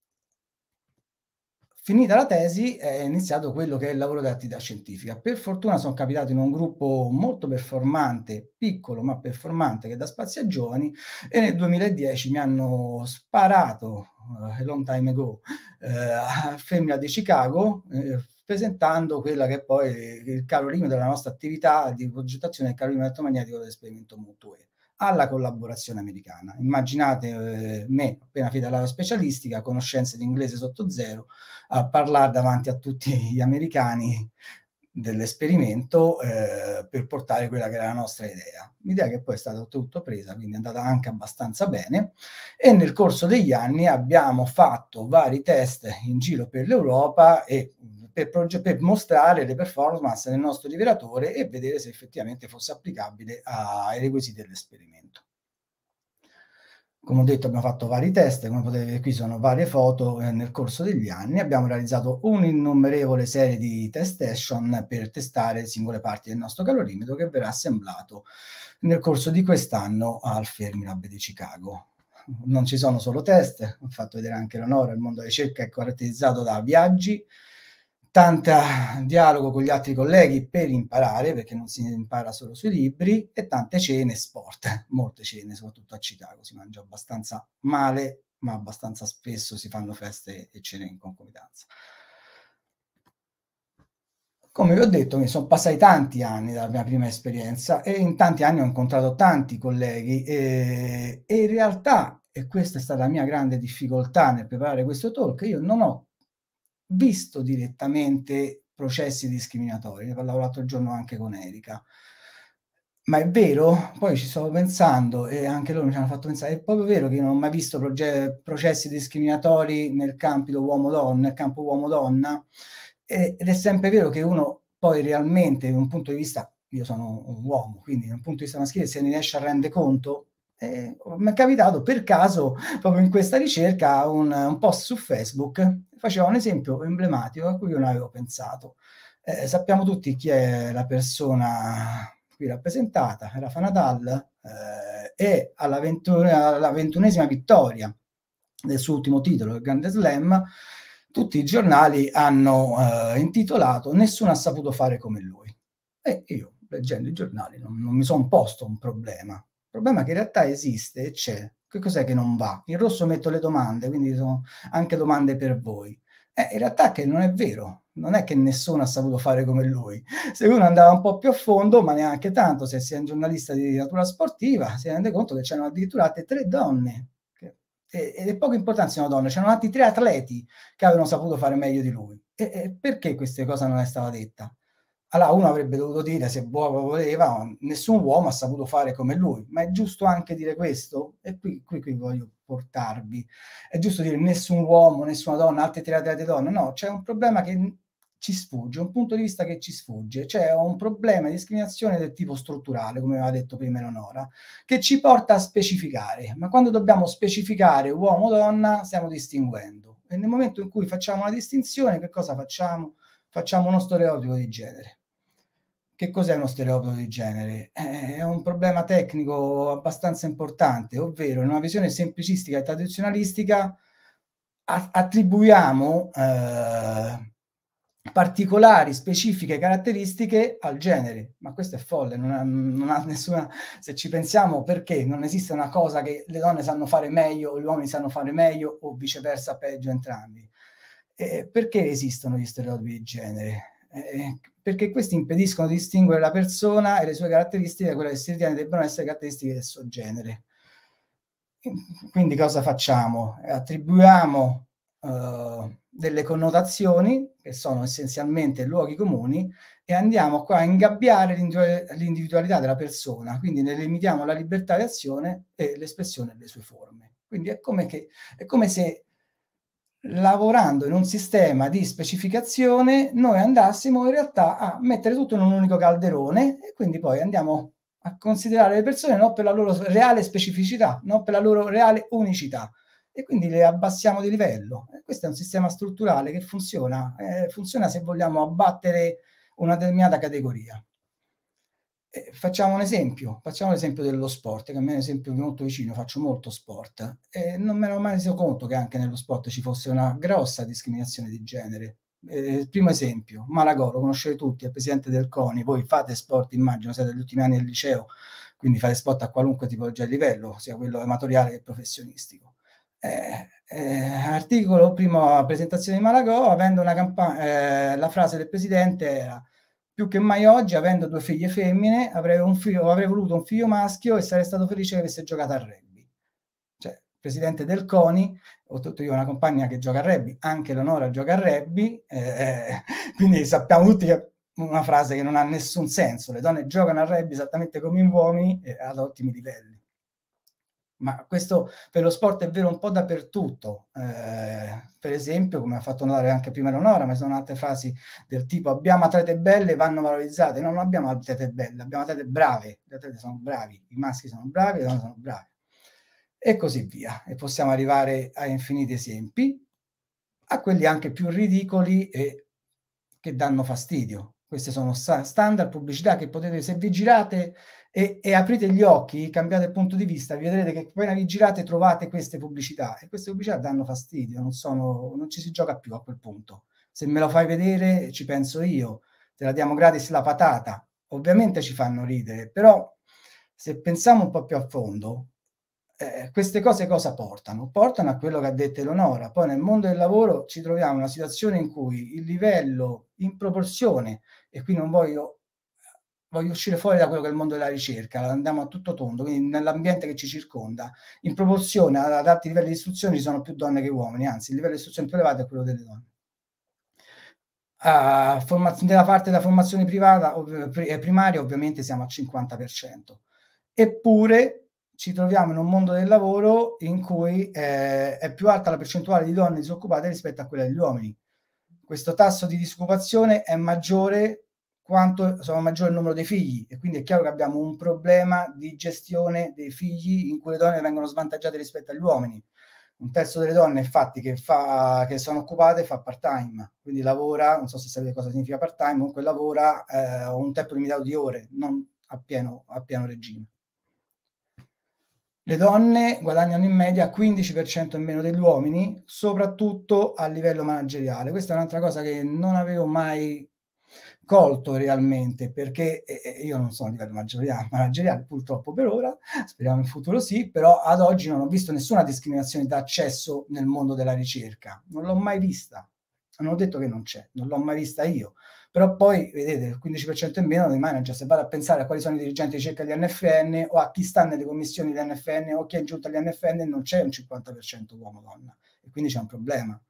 Finita la tesi è iniziato quello che è il lavoro di attività scientifica. Per fortuna sono capitato in un gruppo molto performante, piccolo ma performante, che dà spazio ai giovani, e nel 2010 mi hanno sparato, a long time ago, a Femmina di Chicago, presentando quella che è poi il calorimetro della nostra attività di progettazione del calorimetro elettromagnetico dell'esperimento MUTOE, alla collaborazione americana. Immaginate me, appena finita la specialistica, conoscenze di inglese sotto zero, a parlare davanti a tutti gli americani dell'esperimento per portare quella che era la nostra idea. L'idea che poi è stata tutto presa, quindi è andata anche abbastanza bene, e nel corso degli anni abbiamo fatto vari test in giro per l'Europa e per mostrare le performance del nostro liberatore e vedere se effettivamente fosse applicabile ai requisiti dell'esperimento. Come ho detto, abbiamo fatto vari test, come potete vedere qui sono varie foto nel corso degli anni. Abbiamo realizzato un'innumerevole serie di test station per testare singole parti del nostro calorimetro, che verrà assemblato nel corso di quest'anno al Fermilab di Chicago. Non ci sono solo test, ho fatto vedere anche Eleonora, il mondo della ricerca è caratterizzato da viaggi, tanto dialogo con gli altri colleghi per imparare, perché non si impara solo sui libri, e tante cene e sport, molte cene, soprattutto a Chicago. Si mangia abbastanza male, ma abbastanza spesso si fanno feste e cene in concomitanza. Come vi ho detto, mi sono passati tanti anni dalla mia prima esperienza e in tanti anni ho incontrato tanti colleghi e in realtà, e questa è stata la mia grande difficoltà nel preparare questo talk, io non ho visto direttamente processi discriminatori, ne parlavo l'altro giorno anche con Erika. Ma è vero? Poi ci stavo pensando e anche loro mi hanno fatto pensare, è proprio vero che io non ho mai visto processi discriminatori nel campo uomo-donna, ed è sempre vero che uno poi realmente, da un punto di vista, io sono un uomo, quindi da un punto di vista maschile, se ne riesce a rendere conto. Mi è capitato per caso, proprio in questa ricerca, un post su Facebook faceva un esempio emblematico a cui io non avevo pensato. Sappiamo tutti chi è la persona qui rappresentata, Rafa Nadal, e alla 21esima vittoria del suo ultimo titolo, il Grande Slam, tutti i giornali hanno intitolato "Nessuno ha saputo fare come lui". E io leggendo i giornali non mi sono posto un problema. Il problema è che in realtà esiste e c'è. Che cos'è che non va? In rosso metto le domande, quindi sono anche domande per voi. In realtà che non è vero, non è che nessuno ha saputo fare come lui. Se uno andava un po' più a fondo, ma neanche tanto, se si è un giornalista di natura sportiva, si rende conto che c'erano addirittura altre 3 donne, ed è poco importante se sono donne, c'erano altri 3 atleti che avevano saputo fare meglio di lui. Perché questa cosa non è stata detta? Allora uno avrebbe dovuto dire, se uomo voleva, nessun uomo ha saputo fare come lui, ma è giusto anche dire questo? E qui voglio portarvi. È giusto dire nessun uomo, nessuna donna, altre 3 atlete donne? No, c'è un problema che ci sfugge, un punto di vista che ci sfugge, c'è un problema di discriminazione del tipo strutturale, come aveva detto prima Eleonora, che ci porta a specificare, ma quando dobbiamo specificare uomo-donna stiamo distinguendo, e nel momento in cui facciamo una distinzione, che cosa facciamo? Facciamo uno stereotipo di genere. Che cos'è uno stereotipo di genere? È un problema tecnico abbastanza importante, ovvero in una visione semplicistica e tradizionalistica attribuiamo particolari, specifiche caratteristiche al genere, ma questo è folle, non ha nessuna... Se ci pensiamo, perché non esiste una cosa che le donne sanno fare meglio o gli uomini sanno fare meglio o viceversa peggio entrambi? Perché esistono gli stereotipi di genere? Perché questi impediscono di distinguere la persona e le sue caratteristiche da quelle che si ritiene debbano essere caratteristiche del suo genere. Quindi cosa facciamo? Attribuiamo delle connotazioni che sono essenzialmente luoghi comuni e andiamo qua a ingabbiare l'individualità della persona, quindi ne limitiamo la libertà di azione e l'espressione delle sue forme. Quindi è come se lavorando in un sistema di specificazione noi andassimo in realtà a mettere tutto in un unico calderone e quindi poi andiamo a considerare le persone non per la loro reale specificità, non per la loro reale unicità, e quindi le abbassiamo di livello. Questo è un sistema strutturale che funziona se vogliamo abbattere una determinata categoria. Facciamo un esempio dello sport, che a me è un esempio molto vicino, faccio molto sport, e non me ne ho mai reso conto che anche nello sport ci fosse una grossa discriminazione di genere. Primo esempio, Malagò, lo conoscete tutti, è il presidente del CONI, voi fate sport, immagino, siete negli ultimi anni del liceo, quindi fate sport a qualunque tipologia di livello, sia quello amatoriale che professionistico. Articolo, prima presentazione di Malagò, avendo una campagna, la frase del presidente era: più che mai oggi, avendo 2 figlie femmine, avrei voluto un figlio maschio e sarei stato felice che avesse giocato a rugby. Cioè, presidente del CONI, ho tutto io una compagna che gioca a rugby, anche Eleonora gioca a rugby, quindi sappiamo tutti che è una frase che non ha nessun senso. Le donne giocano a rugby esattamente come gli uomini ad ottimi livelli. Ma questo per lo sport è vero un po' dappertutto. Per esempio, come ha fatto notare anche prima Eleonora, ma ci sono altre frasi del tipo: abbiamo atlete belle, vanno valorizzate. No, non abbiamo atlete belle, abbiamo atlete brave. Gli atleti sono bravi, i maschi sono bravi, le donne sono brave. E così via. E possiamo arrivare a infiniti esempi, a quelli anche più ridicoli e che danno fastidio. Queste sono standard pubblicità che potete, se vi girate e aprite gli occhi, cambiate il punto di vista, vi vedrete che appena vi girate trovate queste pubblicità, e queste pubblicità danno fastidio, non ci si gioca più a quel punto. Se me lo fai vedere ci penso io, te la diamo gratis la patata, ovviamente ci fanno ridere, però se pensiamo un po' più a fondo, queste cose cosa portano? Portano a quello che ha detto Eleonora. Poi nel mondo del lavoro ci troviamo in una situazione in cui il livello in proporzione, e qui non voglio uscire fuori da quello che è il mondo della ricerca, andiamo a tutto tondo, quindi nell'ambiente che ci circonda, in proporzione ad alti livelli di istruzione ci sono più donne che uomini, anzi il livello di istruzione più elevato è quello delle donne. Nella parte della formazione privata primaria ovviamente siamo al 50%, eppure ci troviamo in un mondo del lavoro in cui è più alta la percentuale di donne disoccupate rispetto a quella degli uomini. Questo tasso di disoccupazione è maggiore quanto sono maggiore il numero dei figli, e quindi è chiaro che abbiamo un problema di gestione dei figli in cui le donne vengono svantaggiate rispetto agli uomini. Un terzo delle donne, infatti, che sono occupate fa part-time, quindi lavora, non so se sapete cosa significa part-time, comunque lavora un tempo limitato di ore, non a pieno regime. Le donne guadagnano in media 15% in meno degli uomini, soprattutto a livello manageriale. Questa è un'altra cosa che non avevo mai colto realmente, perché io non sono a livello manageriale purtroppo per ora, speriamo in futuro sì, però ad oggi non ho visto nessuna discriminazione d'accesso nel mondo della ricerca, non l'ho mai vista, non ho detto che non c'è, non l'ho mai vista io, però poi vedete il 15% in meno dei manager. Se vado a pensare a quali sono i dirigenti di ricerca di NFN o a chi sta nelle commissioni di NFN o chi è giunto agli NFN, non c'è un 50% uomo-donna, e quindi c'è un problema.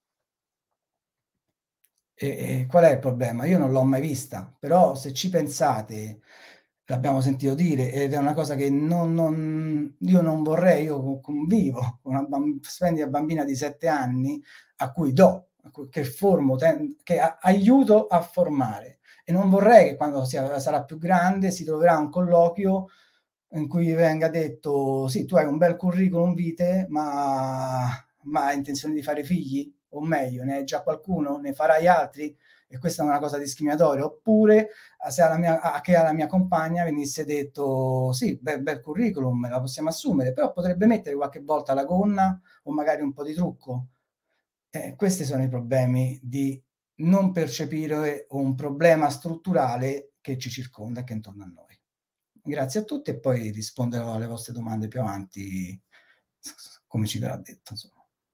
E qual è il problema? Io non l'ho mai vista, però se ci pensate, l'abbiamo sentito dire, ed è una cosa che io non vorrei, io convivo con una splendida bambina di 7 anni a cui che formo, che aiuto a formare, e non vorrei che quando sarà più grande si troverà un colloquio in cui venga detto: sì, tu hai un bel curriculum vitae, ma hai intenzione di fare figli? O meglio, ne hai già qualcuno? Ne farai altri? E questa è una cosa discriminatoria. Oppure se alla mia compagna venisse detto: sì, bel curriculum, la possiamo assumere, però potrebbe mettere qualche volta la gonna o magari un po' di trucco. Questi sono i problemi di non percepire un problema strutturale che ci circonda e che è intorno a noi. Grazie a tutti, e poi risponderò alle vostre domande più avanti, come ci verrà detto, insomma.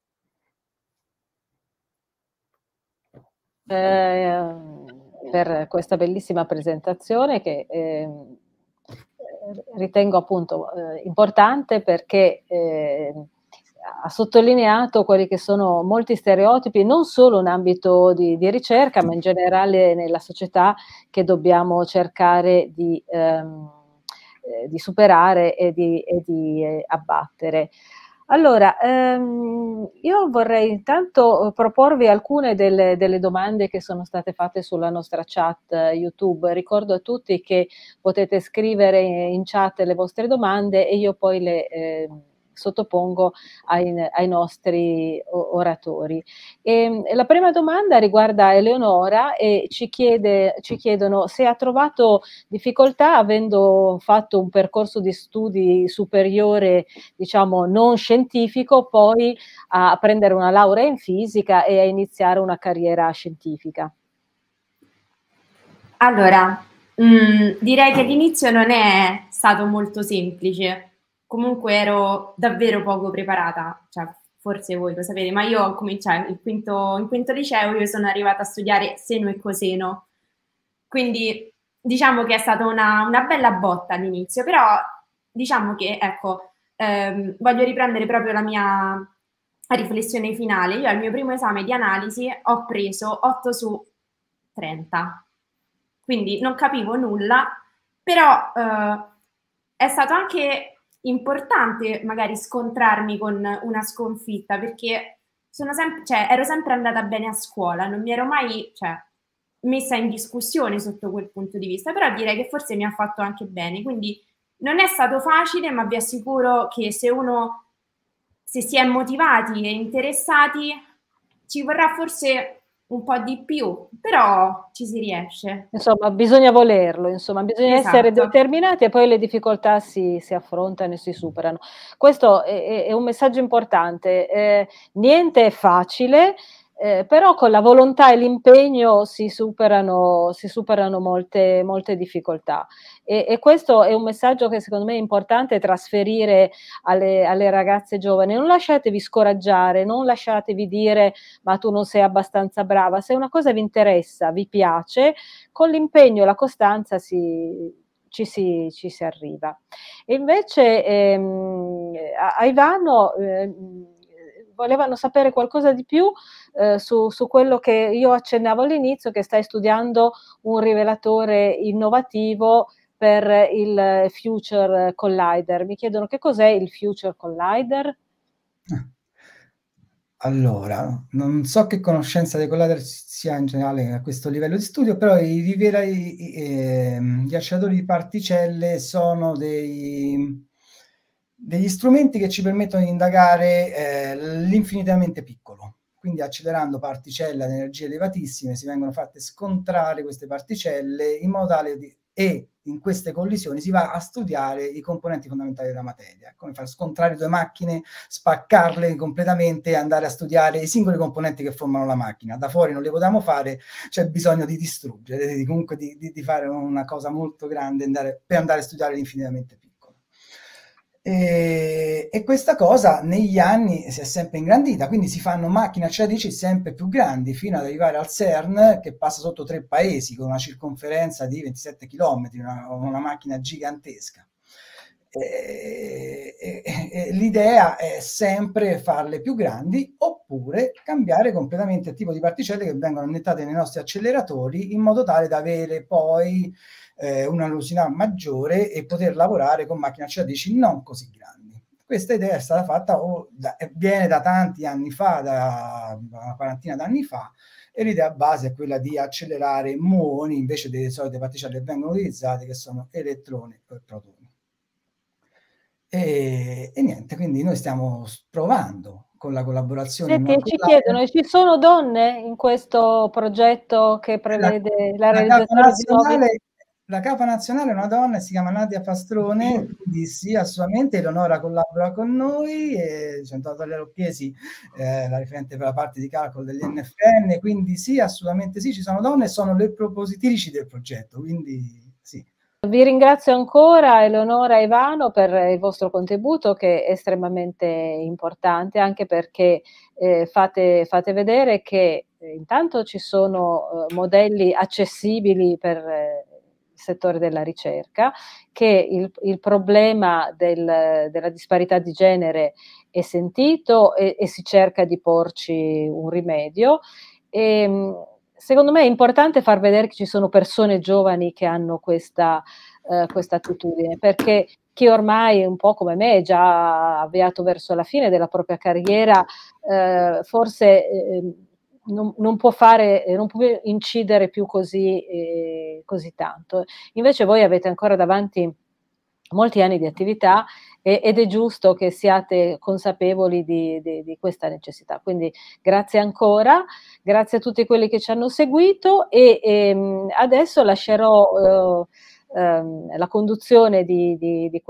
Per questa bellissima presentazione che ritengo appunto importante, perché ha sottolineato quelli che sono molti stereotipi, non solo in ambito di ricerca, ma in generale nella società, che dobbiamo cercare di superare e di abbattere. Allora, io vorrei intanto proporvi alcune delle domande che sono state fatte sulla nostra chat YouTube. Ricordo a tutti che potete scrivere in chat le vostre domande e io poi le sottopongo ai nostri oratori. La prima domanda riguarda Eleonora e ci chiedono se ha trovato difficoltà, avendo fatto un percorso di studi superiore, diciamo non scientifico, poi a prendere una laurea in fisica e a iniziare una carriera scientifica. Allora, direi che l'inizio non è stato molto semplice. Comunque ero davvero poco preparata, cioè forse voi lo sapete, ma io ho cominciato in quinto liceo, io sono arrivata a studiare seno e coseno, quindi diciamo che è stata una bella botta all'inizio, però diciamo che, ecco, voglio riprendere proprio la mia riflessione finale. Io al mio primo esame di analisi ho preso 8 su 30, quindi non capivo nulla, però è stato anche importante magari scontrarmi con una sconfitta, perché ero sempre andata bene a scuola, non mi ero mai messa in discussione sotto quel punto di vista, però direi che forse mi ha fatto anche bene, quindi non è stato facile, ma vi assicuro che se si è motivati e interessati, ci vorrà forse un po' di più, però ci si riesce. Insomma, bisogna volerlo, insomma, bisogna essere Esatto. determinati e poi le difficoltà si affrontano e si superano. Questo è un messaggio importante. Niente è facile, però con la volontà e l'impegno si superano molte difficoltà. E questo è un messaggio che secondo me è importante trasferire alle ragazze giovani. Non lasciatevi scoraggiare, non lasciatevi dire: ma tu non sei abbastanza brava. Se una cosa vi interessa, vi piace, con l'impegno e la costanza ci si arriva. E invece a Ivano volevano sapere qualcosa di più su quello che io accennavo all'inizio, che stai studiando un rivelatore innovativo per il Future Collider. Mi chiedono che cos'è il Future Collider. Allora, non so che conoscenza dei collider sia in generale a questo livello di studio, però gli acceleratori di particelle sono degli strumenti che ci permettono di indagare l'infinitamente piccolo. Quindi accelerando particelle ad energie elevatissime si vengono fatte scontrare queste particelle in modo tale e in queste collisioni si va a studiare i componenti fondamentali della materia, come far scontrare due macchine, spaccarle completamente e andare a studiare i singoli componenti che formano la macchina. Da fuori non li potevamo fare, c'è bisogno di distruggere, comunque di fare una cosa molto grande per andare a studiare l'infinitamente piccolo. E questa cosa negli anni si è sempre ingrandita, quindi si fanno macchine acceleratrici sempre più grandi fino ad arrivare al CERN, che passa sotto 3 paesi con una circonferenza di 27 km, una macchina gigantesca. L'idea è sempre farle più grandi oppure cambiare completamente il tipo di particelle che vengono iniettate nei nostri acceleratori, in modo tale da avere poi una velocità maggiore e poter lavorare con macchine acceleratrici non così grandi. Questa idea è stata fatta, viene da tanti anni fa, da una quarantina d'anni fa, e l'idea base è quella di accelerare muoni invece delle solite particelle che vengono utilizzate, che sono elettroni e protoni. E niente, quindi noi stiamo provando con la collaborazione. Senti, ci chiedono, ci sono donne in questo progetto che prevede la realizzazione di nuovi... La capa nazionale è una donna, si chiama Nadia Pastrone, quindi sì, assolutamente, Eleonora collabora con noi, e Natalia Locchiesi, la referente per la parte di calcolo degli NFN, quindi sì, assolutamente sì, ci sono donne e sono le propositrici del progetto, quindi sì. Vi ringrazio ancora Eleonora e Ivano per il vostro contributo, che è estremamente importante, anche perché fate vedere che intanto ci sono modelli accessibili per il settore della ricerca, che il problema della disparità di genere è sentito e si cerca di porci un rimedio. Secondo me è importante far vedere che ci sono persone giovani che hanno questa attitudine, perché chi ormai un po' come me è già avviato verso la fine della propria carriera, forse non può incidere più così tanto. Invece voi avete ancora davanti molti anni di attività ed è giusto che siate consapevoli di questa necessità. Quindi grazie ancora, grazie a tutti quelli che ci hanno seguito e adesso lascerò la conduzione di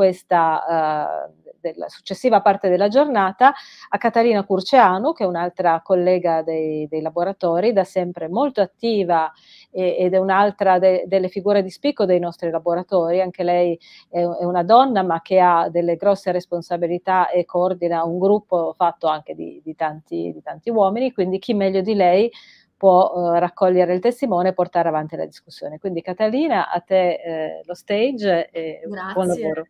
questa della successiva parte della giornata a Caterina Curceanu, che è un'altra collega dei laboratori, da sempre molto attiva ed è un'altra delle figure di spicco dei nostri laboratori. Anche lei è una donna, ma che ha delle grosse responsabilità e coordina un gruppo fatto anche di tanti uomini, quindi chi meglio di lei può raccogliere il testimone e portare avanti la discussione. Quindi Catalina, a te lo stage e buon lavoro.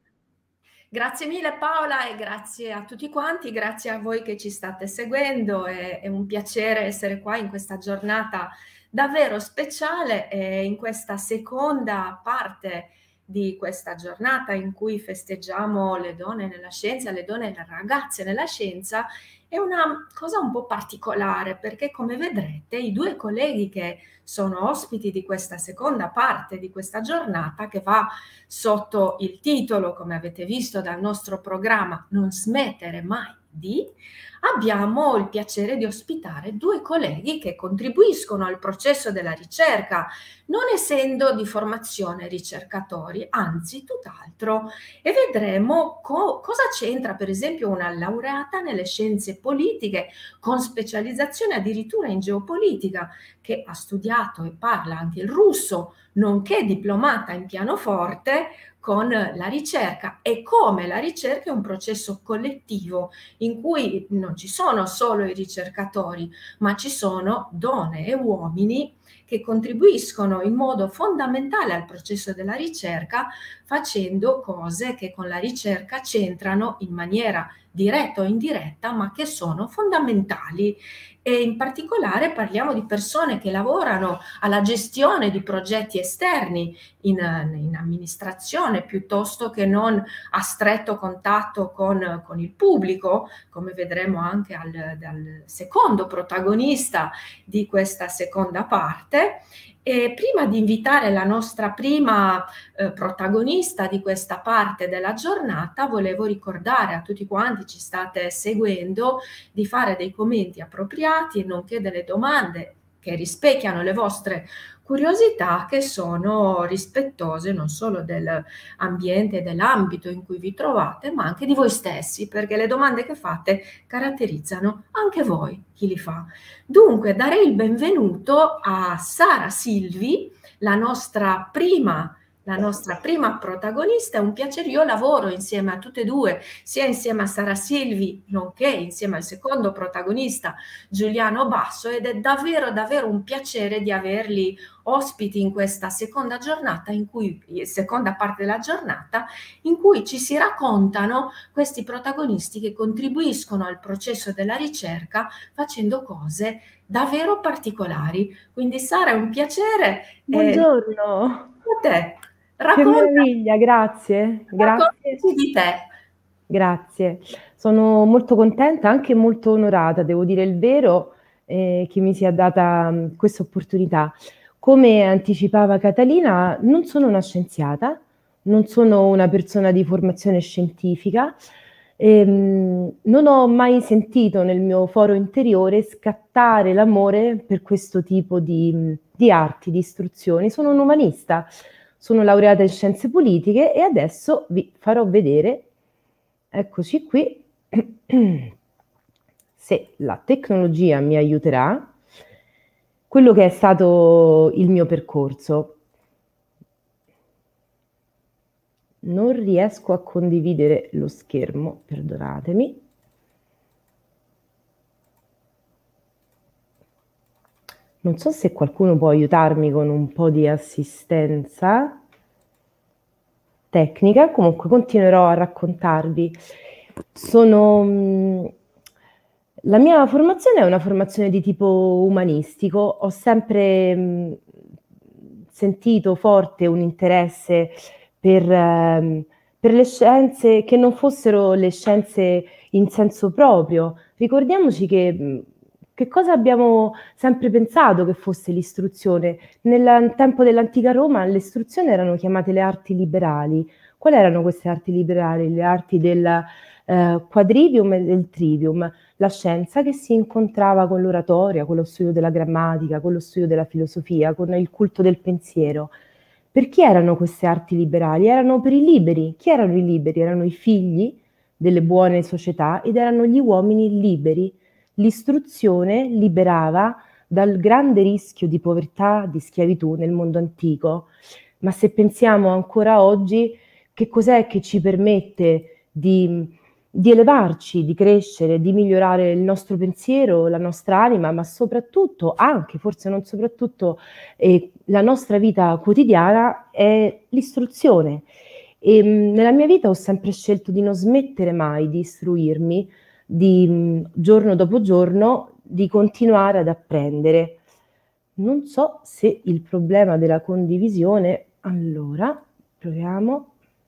Grazie mille Paola e grazie a tutti quanti, grazie a voi che ci state seguendo, è un piacere essere qua in questa giornata davvero speciale e in questa seconda parte di questa giornata in cui festeggiamo le donne nella scienza, le donne e le ragazze nella scienza. È una cosa un po' particolare perché, come vedrete, i due colleghi che sono ospiti di questa seconda parte di questa giornata, che va sotto il titolo, come avete visto dal nostro programma, Non smettere mai di, abbiamo il piacere di ospitare due colleghi che contribuiscono al processo della ricerca, non essendo di formazione ricercatori, anzi tutt'altro, e vedremo cosa c'entra per esempio una laureata nelle scienze politiche con specializzazione addirittura in geopolitica, che ha studiato e parla anche il russo, nonché diplomata in pianoforte, con la ricerca, e come la ricerca è un processo collettivo in cui non ci sono solo i ricercatori, ma ci sono donne e uomini che contribuiscono in modo fondamentale al processo della ricerca, facendo cose che con la ricerca c'entrano in maniera diretta o indiretta, ma che sono fondamentali. E in particolare parliamo di persone che lavorano alla gestione di progetti esterni in amministrazione, piuttosto che non a stretto contatto con il pubblico, come vedremo anche dal secondo protagonista di questa seconda parte. E prima di invitare la nostra prima protagonista di questa parte della giornata, volevo ricordare a tutti quanti ci state seguendo di fare dei commenti appropriati, nonché delle domande che rispecchiano le vostre curiosità, che sono rispettose non solo dell'ambiente e dell'ambito in cui vi trovate, ma anche di voi stessi, perché le domande che fate caratterizzano anche voi, chi li fa. Dunque, darei il benvenuto a Sara Silvi, la nostra prima protagonista. È un piacere, io lavoro insieme a tutte e due, sia insieme a Sara Silvi, nonché insieme al secondo protagonista Giuliano Basso, ed è davvero davvero un piacere di averli ospiti in questa seconda giornata, seconda parte della giornata, in cui ci si raccontano questi protagonisti che contribuiscono al processo della ricerca facendo cose davvero particolari. Quindi Sara, è un piacere. Buongiorno. A te. Che meraviglia, grazie. Grazie di te. Grazie. Sono molto contenta, anche molto onorata, devo dire il vero, che mi sia data questa opportunità. Come anticipava Catalina, non sono una scienziata, non sono una persona di formazione scientifica, non ho mai sentito nel mio foro interiore scattare l'amore per questo tipo di arti, di istruzioni. Sono un umanista, sono laureata in scienze politiche e adesso vi farò vedere, eccoci qui, se la tecnologia mi aiuterà, quello che è stato il mio percorso. Non riesco a condividere lo schermo, perdonatemi. Non so se qualcuno può aiutarmi con un po' di assistenza tecnica, comunque continuerò a raccontarvi. La mia formazione è una formazione di tipo umanistico, ho sempre sentito forte un interesse per le scienze che non fossero le scienze in senso proprio. Ricordiamoci che cosa abbiamo sempre pensato che fosse l'istruzione. Nel tempo dell'antica Roma l'istruzione erano chiamate le arti liberali. Quali erano queste arti liberali? Le arti del quadrivium e del trivium, la scienza che si incontrava con l'oratoria, con lo studio della grammatica, con lo studio della filosofia, con il culto del pensiero. Per chi erano queste arti liberali? Erano per i liberi. Chi erano i liberi? Erano i figli delle buone società ed erano gli uomini liberi. L'istruzione liberava dal grande rischio di povertà, di schiavitù nel mondo antico. Ma se pensiamo ancora oggi, che cos'è che ci permette di elevarci, di crescere, di migliorare il nostro pensiero, la nostra anima, ma soprattutto, anche, forse non soprattutto, la nostra vita quotidiana è l'istruzione. E nella mia vita ho sempre scelto di non smettere mai di istruirmi, di giorno dopo giorno, di continuare ad apprendere. Non so se il problema della condivisione, allora, proviamo.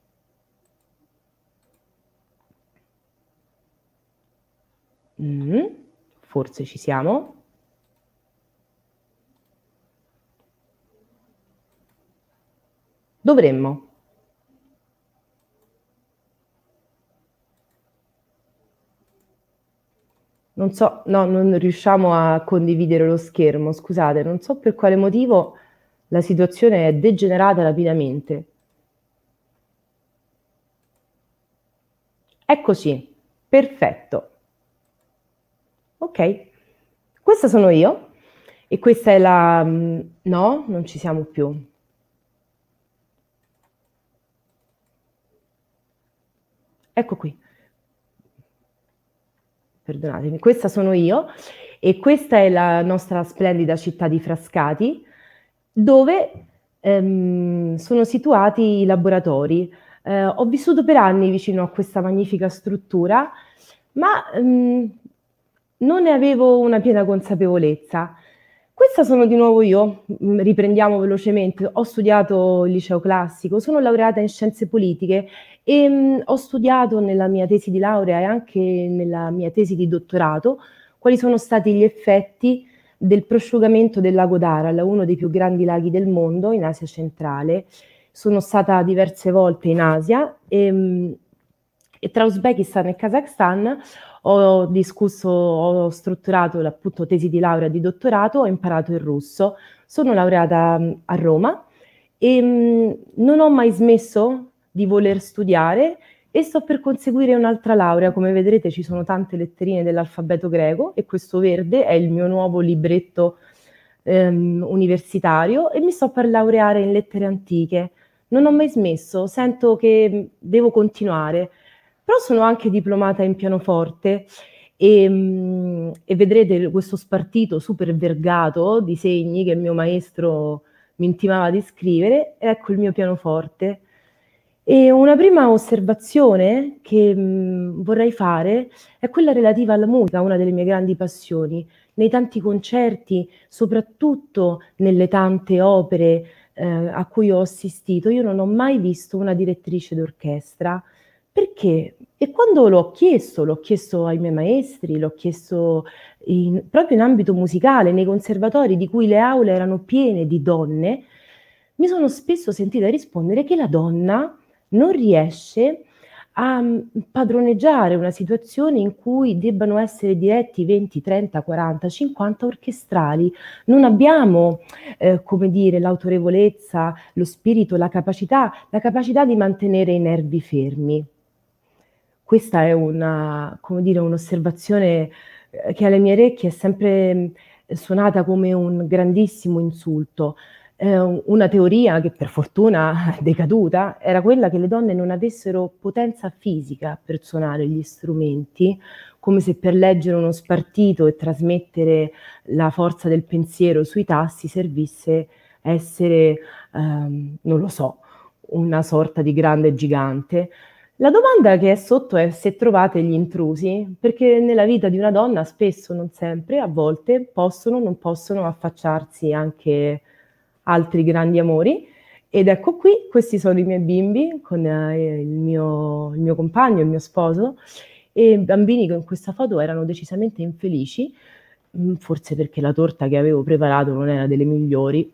Forse ci siamo. Dovremmo. Non so, no, non riusciamo a condividere lo schermo, scusate, non so per quale motivo la situazione è degenerata rapidamente. Eccoci, perfetto. Ok, questa sono io e questa è la... No, non ci siamo più. Ecco qui. Perdonatemi, questa sono io e questa è la nostra splendida città di Frascati, dove sono situati i laboratori. Ho vissuto per anni vicino a questa magnifica struttura, ma non ne avevo una piena consapevolezza. Questa sono di nuovo io, riprendiamo velocemente. Ho studiato il liceo classico, sono laureata in scienze politiche e ho studiato nella mia tesi di laurea e anche nella mia tesi di dottorato quali sono stati gli effetti del prosciugamento del lago d'Aral, uno dei più grandi laghi del mondo in Asia centrale. Sono stata diverse volte in Asia e tra Uzbekistan e Kazakhstan ho discusso, ho strutturato appunto tesi di laurea, di dottorato, ho imparato il russo, sono laureata a Roma e non ho mai smesso di voler studiare e sto per conseguire un'altra laurea. Come vedrete ci sono tante letterine dell'alfabeto greco e questo verde è il mio nuovo libretto universitario e mi sto per laureare in lettere antiche. Non ho mai smesso, sento che devo continuare, però sono anche diplomata in pianoforte e vedrete questo spartito super vergato di segni che il mio maestro mi intimava di scrivere, ecco il mio pianoforte. E una prima osservazione che vorrei fare è quella relativa alla musica, una delle mie grandi passioni. Nei tanti concerti, soprattutto nelle tante opere a cui ho assistito, io non ho mai visto una direttrice d'orchestra. Perché? E quando l'ho chiesto ai miei maestri, l'ho chiesto proprio in ambito musicale, nei conservatori di cui le aule erano piene di donne, mi sono spesso sentita rispondere che la donna non riesce a padroneggiare una situazione in cui debbano essere diretti 20, 30, 40, 50 orchestrali. Non abbiamo, come dire, l'autorevolezza, lo spirito, la capacità di mantenere i nervi fermi. Questa è come dire, un'osservazione che alle mie orecchie è sempre suonata come un grandissimo insulto. Una teoria che per fortuna è decaduta era quella che le donne non avessero potenza fisica per suonare gli strumenti, come se per leggere uno spartito e trasmettere la forza del pensiero sui tasti servisse essere, non lo so, una sorta di grande gigante. La domanda che è sotto è se trovate gli intrusi, perché nella vita di una donna spesso, non sempre, a volte possono, non possono affacciarsi anche altri grandi amori. Ed ecco qui, questi sono i miei bimbi con il mio compagno, il mio sposo, e i bambini che in questa foto erano decisamente infelici, forse perché la torta che avevo preparato non era delle migliori.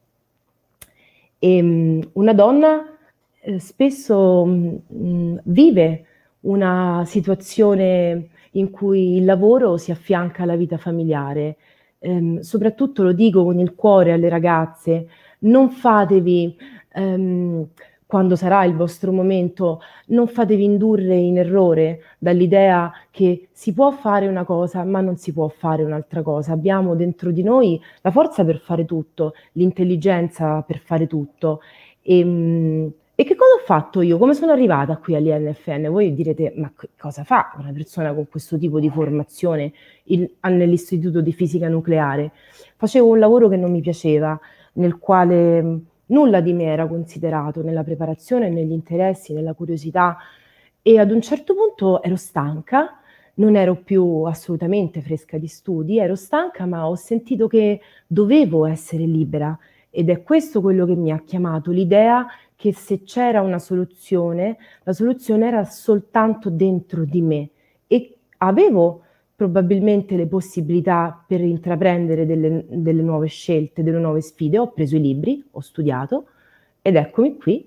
E una donna spesso vive una situazione in cui il lavoro si affianca alla vita familiare. Soprattutto lo dico con il cuore alle ragazze, non fatevi, quando sarà il vostro momento, non fatevi indurre in errore dall'idea che si può fare una cosa ma non si può fare un'altra cosa. Abbiamo dentro di noi la forza per fare tutto, l'intelligenza per fare tutto. E che cosa ho fatto io? Come sono arrivata qui all'INFN? Voi direte, ma cosa fa una persona con questo tipo di formazione nell'Istituto di Fisica Nucleare? Facevo un lavoro che non mi piaceva, nel quale nulla di me era considerato, nella preparazione, negli interessi, nella curiosità, e ad un certo punto ero stanca, non ero più assolutamente fresca di studi, ero stanca, ma ho sentito che dovevo essere libera, ed è questo quello che mi ha chiamato, l'idea che se c'era una soluzione, la soluzione era soltanto dentro di me, e avevo probabilmente le possibilità per intraprendere delle nuove scelte, delle nuove sfide. Ho preso i libri, ho studiato ed eccomi qui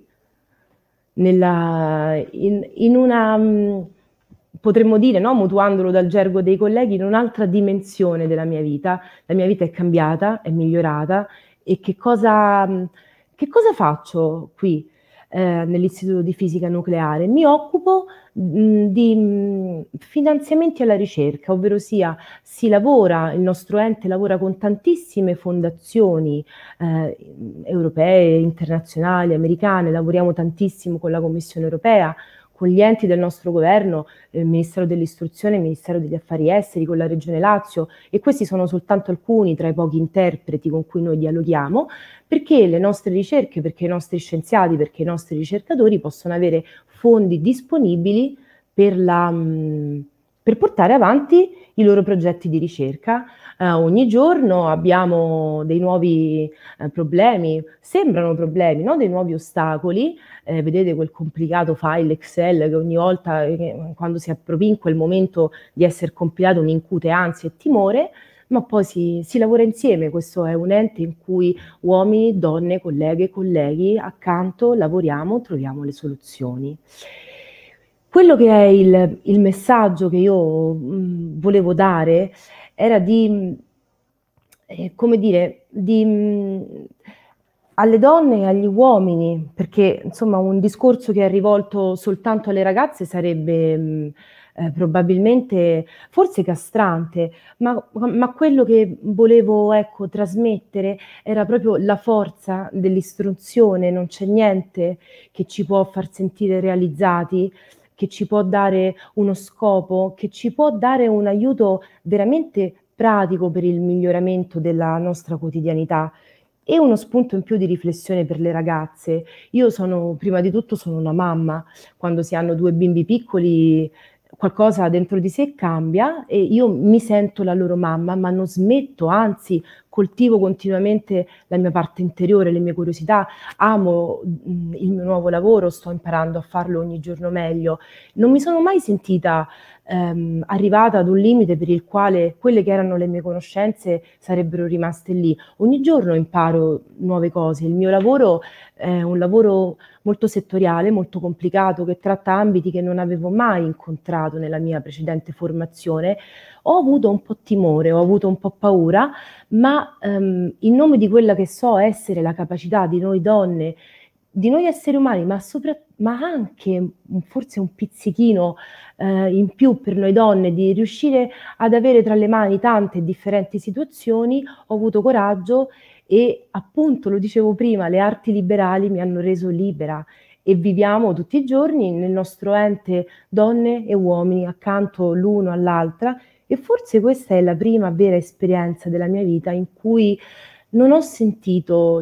in una, potremmo dire, no, mutuandolo dal gergo dei colleghi, in un'altra dimensione della mia vita. La mia vita è cambiata, è migliorata, e che cosa faccio qui nell'Istituto di Fisica Nucleare? Mi occupo di finanziamenti alla ricerca, ovvero sia il nostro ente lavora con tantissime fondazioni europee, internazionali, americane, lavoriamo tantissimo con la Commissione europea, con gli enti del nostro governo, il Ministero dell'Istruzione, il Ministero degli Affari Esteri, con la Regione Lazio, e questi sono soltanto alcuni tra i pochi interpreti con cui noi dialoghiamo, perché le nostre ricerche, perché i nostri scienziati, perché i nostri ricercatori possono avere fondi disponibili per portare avanti i loro progetti di ricerca. Ogni giorno abbiamo dei nuovi problemi, sembrano problemi, no? Dei nuovi ostacoli. Vedete quel complicato file Excel che ogni volta, quando si appropinqua il momento di essere compilato, mi incute ansia e timore, ma poi si lavora insieme. Questo è un ente in cui uomini, donne, colleghe e colleghi accanto lavoriamo, troviamo le soluzioni. quello che è il messaggio che io volevo dare era come dire, alle donne e agli uomini, perché insomma un discorso che è rivolto soltanto alle ragazze sarebbe probabilmente forse castrante, ma quello che volevo, ecco, trasmettere era proprio la forza dell'istruzione. Non c'è niente che ci può far sentire realizzati, che ci può dare uno scopo, che ci può dare un aiuto veramente pratico per il miglioramento della nostra quotidianità e uno spunto in più di riflessione per le ragazze. Io prima di tutto sono una mamma. Quando si hanno 2 bimbi piccoli, qualcosa dentro di sé cambia e io mi sento la loro mamma, ma non smetto, anzi coltivo continuamente la mia parte interiore, le mie curiosità, amo il mio nuovo lavoro, sto imparando a farlo ogni giorno meglio. Non mi sono mai sentita arrivata ad un limite per il quale quelle che erano le mie conoscenze sarebbero rimaste lì. Ogni giorno imparo nuove cose. Il mio lavoro è un lavoro molto settoriale, molto complicato, che tratta ambiti che non avevo mai incontrato nella mia precedente formazione. Ho avuto un po' timore, ho avuto un po' paura, ma in nome di quella che so essere la capacità di noi donne, di noi esseri umani, ma anche forse un pizzichino in più per noi donne, di riuscire ad avere tra le mani tante differenti situazioni, ho avuto coraggio e appunto, lo dicevo prima, le arti liberali mi hanno reso libera e viviamo tutti i giorni nel nostro ente donne e uomini accanto l'uno all'altra e forse questa è la prima vera esperienza della mia vita in cui non ho sentito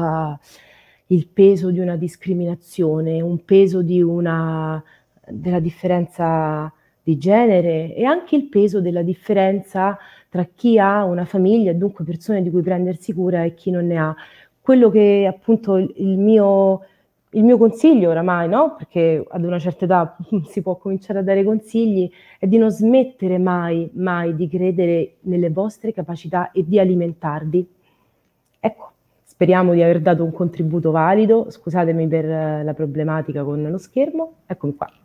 il peso di una discriminazione, un peso della differenza di genere e anche il peso della differenza tra chi ha una famiglia e dunque persone di cui prendersi cura e chi non ne ha. Quello che appunto il mio consiglio oramai, no? Perché ad una certa età si può cominciare a dare consigli, è di non smettere mai, mai di credere nelle vostre capacità e di alimentarvi. Ecco, speriamo di aver dato un contributo valido. Scusatemi per la problematica con lo schermo. Eccomi qua.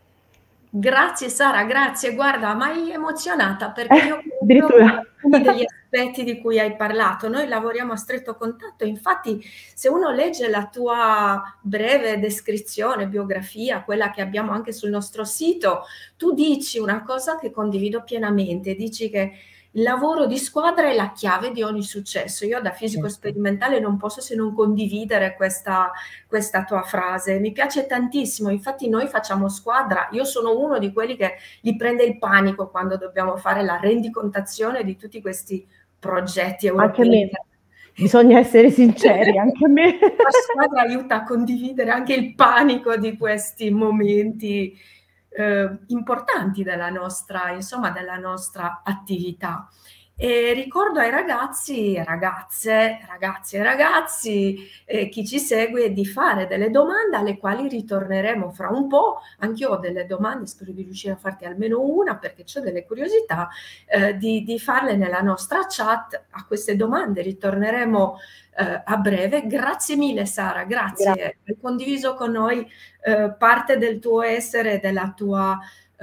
Grazie Sara, grazie. Guarda, mai emozionata perché io addirittura alcuni degli aspetti di cui hai parlato. Noi lavoriamo a stretto contatto, infatti se uno legge la tua breve descrizione, biografia, quella che abbiamo anche sul nostro sito, tu dici una cosa che condivido pienamente, dici che il lavoro di squadra è la chiave di ogni successo. Io da fisico sperimentale non posso se non condividere questa tua frase. Mi piace tantissimo, infatti noi facciamo squadra. Io sono uno di quelli che gli prende il panico quando dobbiamo fare la rendicontazione di tutti questi progetti europei. Anche a me. Bisogna essere sinceri, anche a me. La squadra aiuta a condividere anche il panico di questi momenti importanti della nostra, insomma, della nostra attività. E ricordo ai ragazzi, ragazze e ragazzi, chi ci segue, di fare delle domande alle quali ritorneremo fra un po'. Anch'io ho delle domande, spero di riuscire a farti almeno una perché ho delle curiosità, di farle nella nostra chat. A queste domande ritorneremo a breve. Grazie mille Sara, grazie. Hai condiviso con noi parte del tuo essere, della tua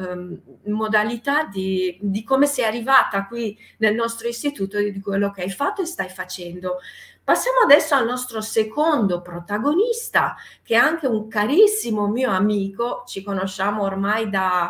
modalità di come sei arrivata qui nel nostro istituto, di quello che hai fatto e stai facendo. Passiamo adesso al nostro secondo protagonista, che è anche un carissimo mio amico. Ci conosciamo ormai da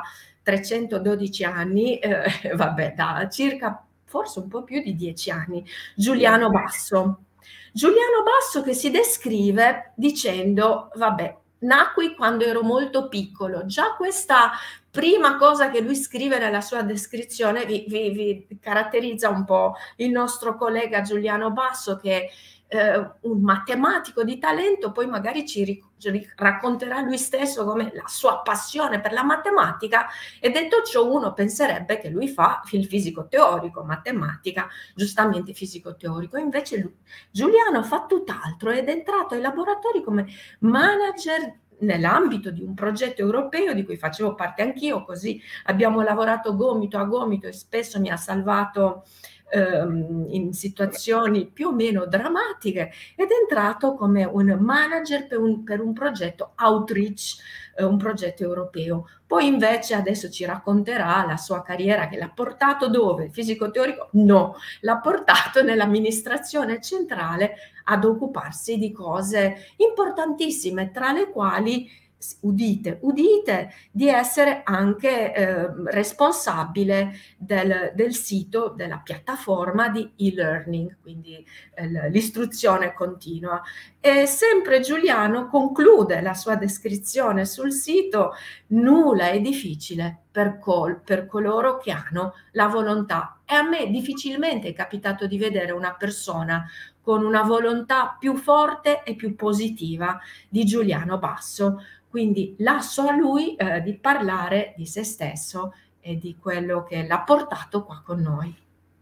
312 anni, vabbè, da circa forse un po' più di 10 anni, Giuliano Basso. Giuliano Basso che si descrive dicendo, vabbè, nacqui quando ero molto piccolo. Già questa prima cosa che lui scrive nella sua descrizione vi caratterizza un po'. Il nostro collega Giuliano Basso, che è un matematico di talento, poi magari ci racconterà lui stesso come la sua passione per la matematica, e detto ciò uno penserebbe che lui fa il fisico teorico, matematica, giustamente fisico teorico, invece Giuliano fa tutt'altro ed è entrato ai laboratori come manager nell'ambito di un progetto europeo di cui facevo parte anch'io, così abbiamo lavorato gomito a gomito e spesso mi ha salvato in situazioni più o meno drammatiche, ed è entrato come un manager per un progetto outreach, un progetto europeo. Poi invece adesso ci racconterà la sua carriera, che l'ha portato dove? Fisico teorico? No, l'ha portato nell'amministrazione centrale ad occuparsi di cose importantissime, tra le quali, udite, di essere anche responsabile del sito, della piattaforma di e-learning, quindi l'istruzione continua. E sempre Giuliano conclude la sua descrizione sul sito: nulla è difficile per coloro che hanno la volontà. E a me difficilmente è capitato di vedere una persona con una volontà più forte e più positiva di Giuliano Basso. Quindi lascio a lui di parlare di se stesso e di quello che l'ha portato qua con noi.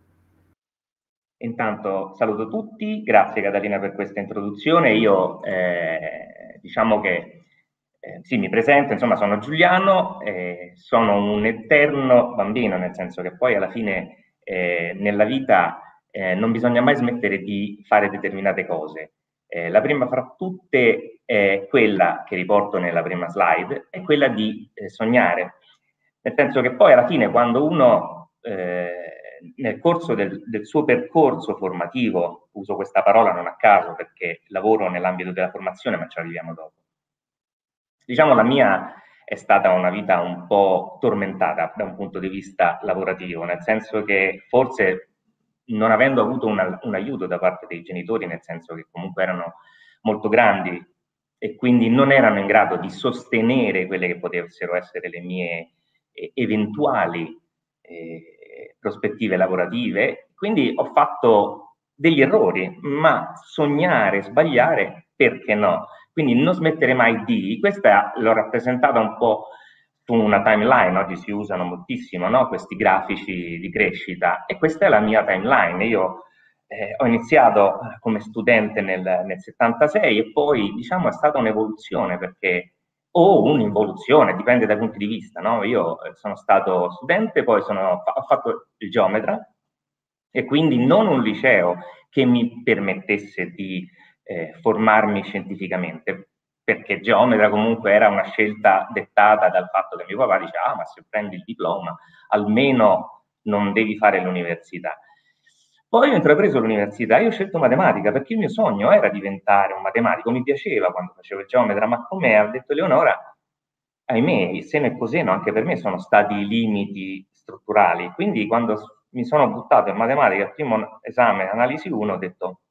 Intanto saluto tutti, grazie Catalina per questa introduzione. Io diciamo che sì, mi presento, insomma sono Giuliano, sono un eterno bambino, nel senso che poi alla fine nella vita non bisogna mai smettere di fare determinate cose. La prima fra tutte è quella che riporto nella prima slide, è quella di sognare, nel senso che poi alla fine quando uno nel corso del suo percorso formativo, uso questa parola non a caso perché lavoro nell'ambito della formazione, ma ci arriviamo dopo. Diciamo la mia è stata una vita un po' tormentata da un punto di vista lavorativo, nel senso che forse non avendo avuto un aiuto da parte dei genitori, nel senso che comunque erano molto grandi e quindi non erano in grado di sostenere quelle che potessero essere le mie eventuali prospettive lavorative, quindi ho fatto degli errori, ma sognare, sbagliare, perché no? Quindi non smettere mai di, questa l'ho rappresentata un po' su una timeline, oggi si usano moltissimo, no? Questi grafici di crescita, e questa è la mia timeline. Io ho iniziato come studente nel 76 e poi diciamo è stata un'evoluzione, perché o un'involuzione, dipende dai punti di vista, no? Io sono stato studente, poi ho fatto il geometra e quindi non un liceo che mi permettesse di formarmi scientificamente, perché geometra comunque era una scelta dettata dal fatto che mio papà diceva: ah, ma se prendi il diploma almeno non devi fare l'università. Poi ho intrapreso l'università e ho scelto matematica perché il mio sogno era diventare un matematico, mi piaceva quando facevo il geometra, ma come ha detto Eleonora, ahimè, il seno e coseno anche per me sono stati i limiti strutturali, quindi quando mi sono buttato in matematica al primo esame, analisi 1, ho detto,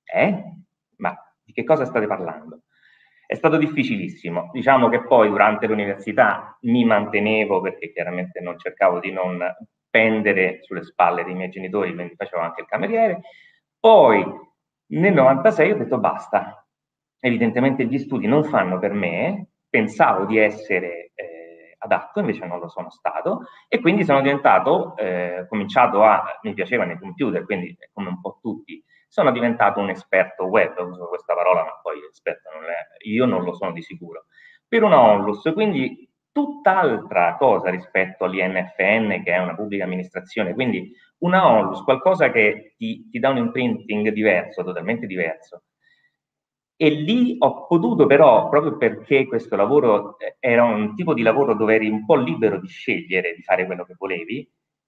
ma di che cosa state parlando? È stato difficilissimo, diciamo che poi durante l'università mi mantenevo perché chiaramente non cercavo di non pendere sulle spalle dei miei genitori, quindi facevo anche il cameriere. Poi nel 96 ho detto basta, evidentemente gli studi non fanno per me, pensavo di essere adatto, invece non lo sono stato, e quindi sono diventato, cominciato mi piacevano i computer, quindi come un po' tutti, sono diventato un esperto web, uso questa parola, ma poi esperto io non lo sono di sicuro, per una onlus, quindi tutt'altra cosa rispetto all'INFN, che è una pubblica amministrazione, quindi una onlus, qualcosa che ti dà un imprinting diverso, totalmente diverso. E lì ho potuto però, proprio perché questo lavoro era un tipo di lavoro dove eri un po' libero di scegliere di fare quello che volevi,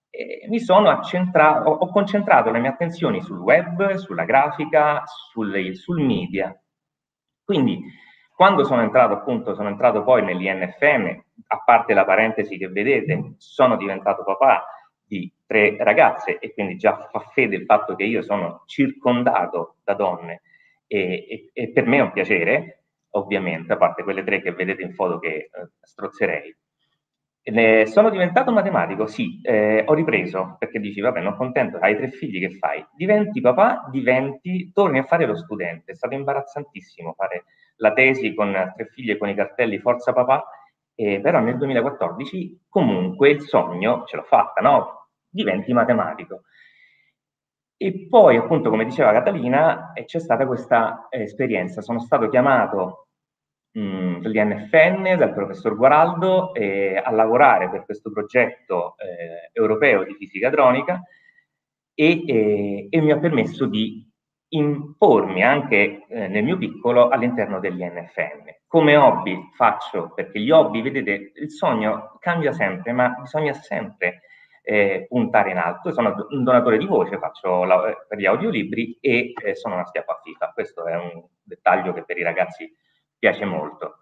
ho concentrato le mie attenzioni sul web, sulla grafica, sul media. Quindi quando sono entrato poi nell'INFM, a parte la parentesi che vedete, sono diventato papà di 3 ragazze e quindi già fa fede il fatto che io sono circondato da donne e per me è un piacere, ovviamente, a parte quelle 3 che vedete in foto che strozzerei. Sono diventato matematico, sì, ho ripreso, perché dici, vabbè, non contento, hai 3 figli, che fai? Diventi papà, torni a fare lo studente. È stato imbarazzantissimo fare la tesi con 3 figli e con i cartelli Forza Papà, però nel 2014 comunque il sogno ce l'ho fatta, no? Diventi matematico. E poi, appunto, come diceva Catalina, c'è stata questa esperienza. Sono stato chiamato dall'INFN, dal professor Guaraldo, a lavorare per questo progetto europeo di fisica hadronica, e mi ha permesso di impormi anche nel mio piccolo all'interno dell'INFN. Come hobby faccio, perché gli hobby, vedete, il sogno cambia sempre, ma bisogna sempre puntare in alto. Io sono un donatore di voce, faccio per gli audiolibri e sono una schiappa FIFA. Questo è un dettaglio che per i ragazzi piace molto.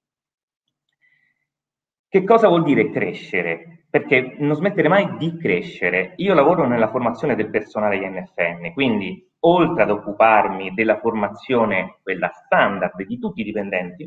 Che cosa vuol dire crescere? Perché non smettere mai di crescere. Io lavoro nella formazione del personale INFN, quindi oltre ad occuparmi della formazione, quella standard di tutti i dipendenti,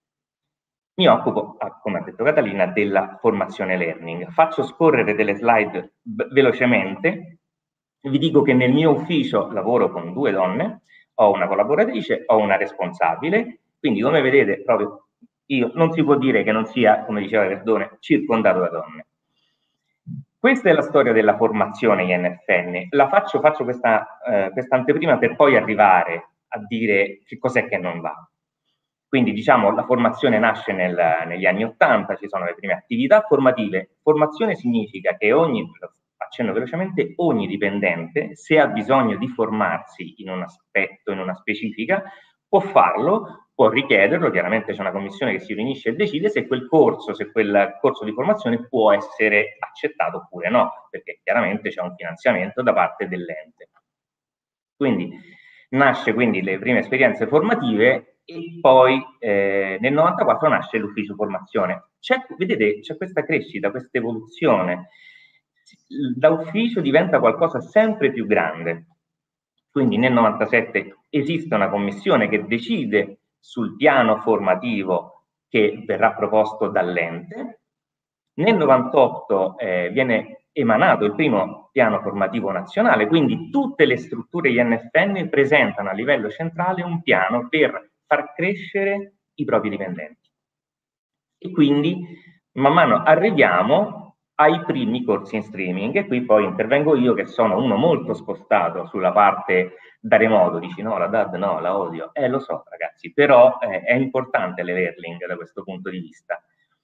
mi occupo, come ha detto Catalina, della formazione learning. Faccio scorrere delle slide velocemente. Vi dico che nel mio ufficio lavoro con 2 donne, ho una collaboratrice, ho una responsabile, quindi come vedete proprio io non si può dire che non sia, come diceva Verdone, circondato da donne. Questa è la storia della formazione INFN. La faccio questa anteprima per poi arrivare a dire che cos'è che non va. Quindi diciamo la formazione nasce negli anni '80, ci sono le prime attività formative. Formazione significa che accenno velocemente, ogni dipendente, se ha bisogno di formarsi in un aspetto, in una specifica, può farlo, può richiederlo, chiaramente c'è una commissione che si riunisce e decide se quel corso di formazione può essere accettato oppure no, perché chiaramente c'è un finanziamento da parte dell'ente. Quindi nasce quindi le prime esperienze formative e poi nel 94 nasce l'ufficio formazione. Vedete, c'è questa crescita, questa evoluzione. Da ufficio diventa qualcosa sempre più grande. Quindi nel 97 esiste una commissione che decide sul piano formativo che verrà proposto dall'ente. Nel 98 viene emanato il primo piano formativo nazionale, quindi tutte le strutture INFN presentano a livello centrale un piano per far crescere i propri dipendenti. E quindi man mano arriviamo ai primi corsi in streaming, e qui poi intervengo io che sono uno molto spostato sulla parte da remoto. Dici no, la DAD no, la odio. Lo so ragazzi, però è importante l'e-learning da questo punto di vista.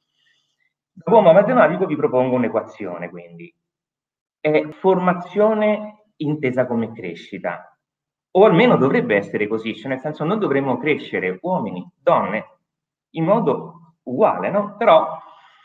Da uomo matematico vi propongo un'equazione, quindi. È formazione intesa come crescita, o almeno dovrebbe essere così, cioè nel senso non dovremmo crescere uomini, donne, in modo uguale, no? Però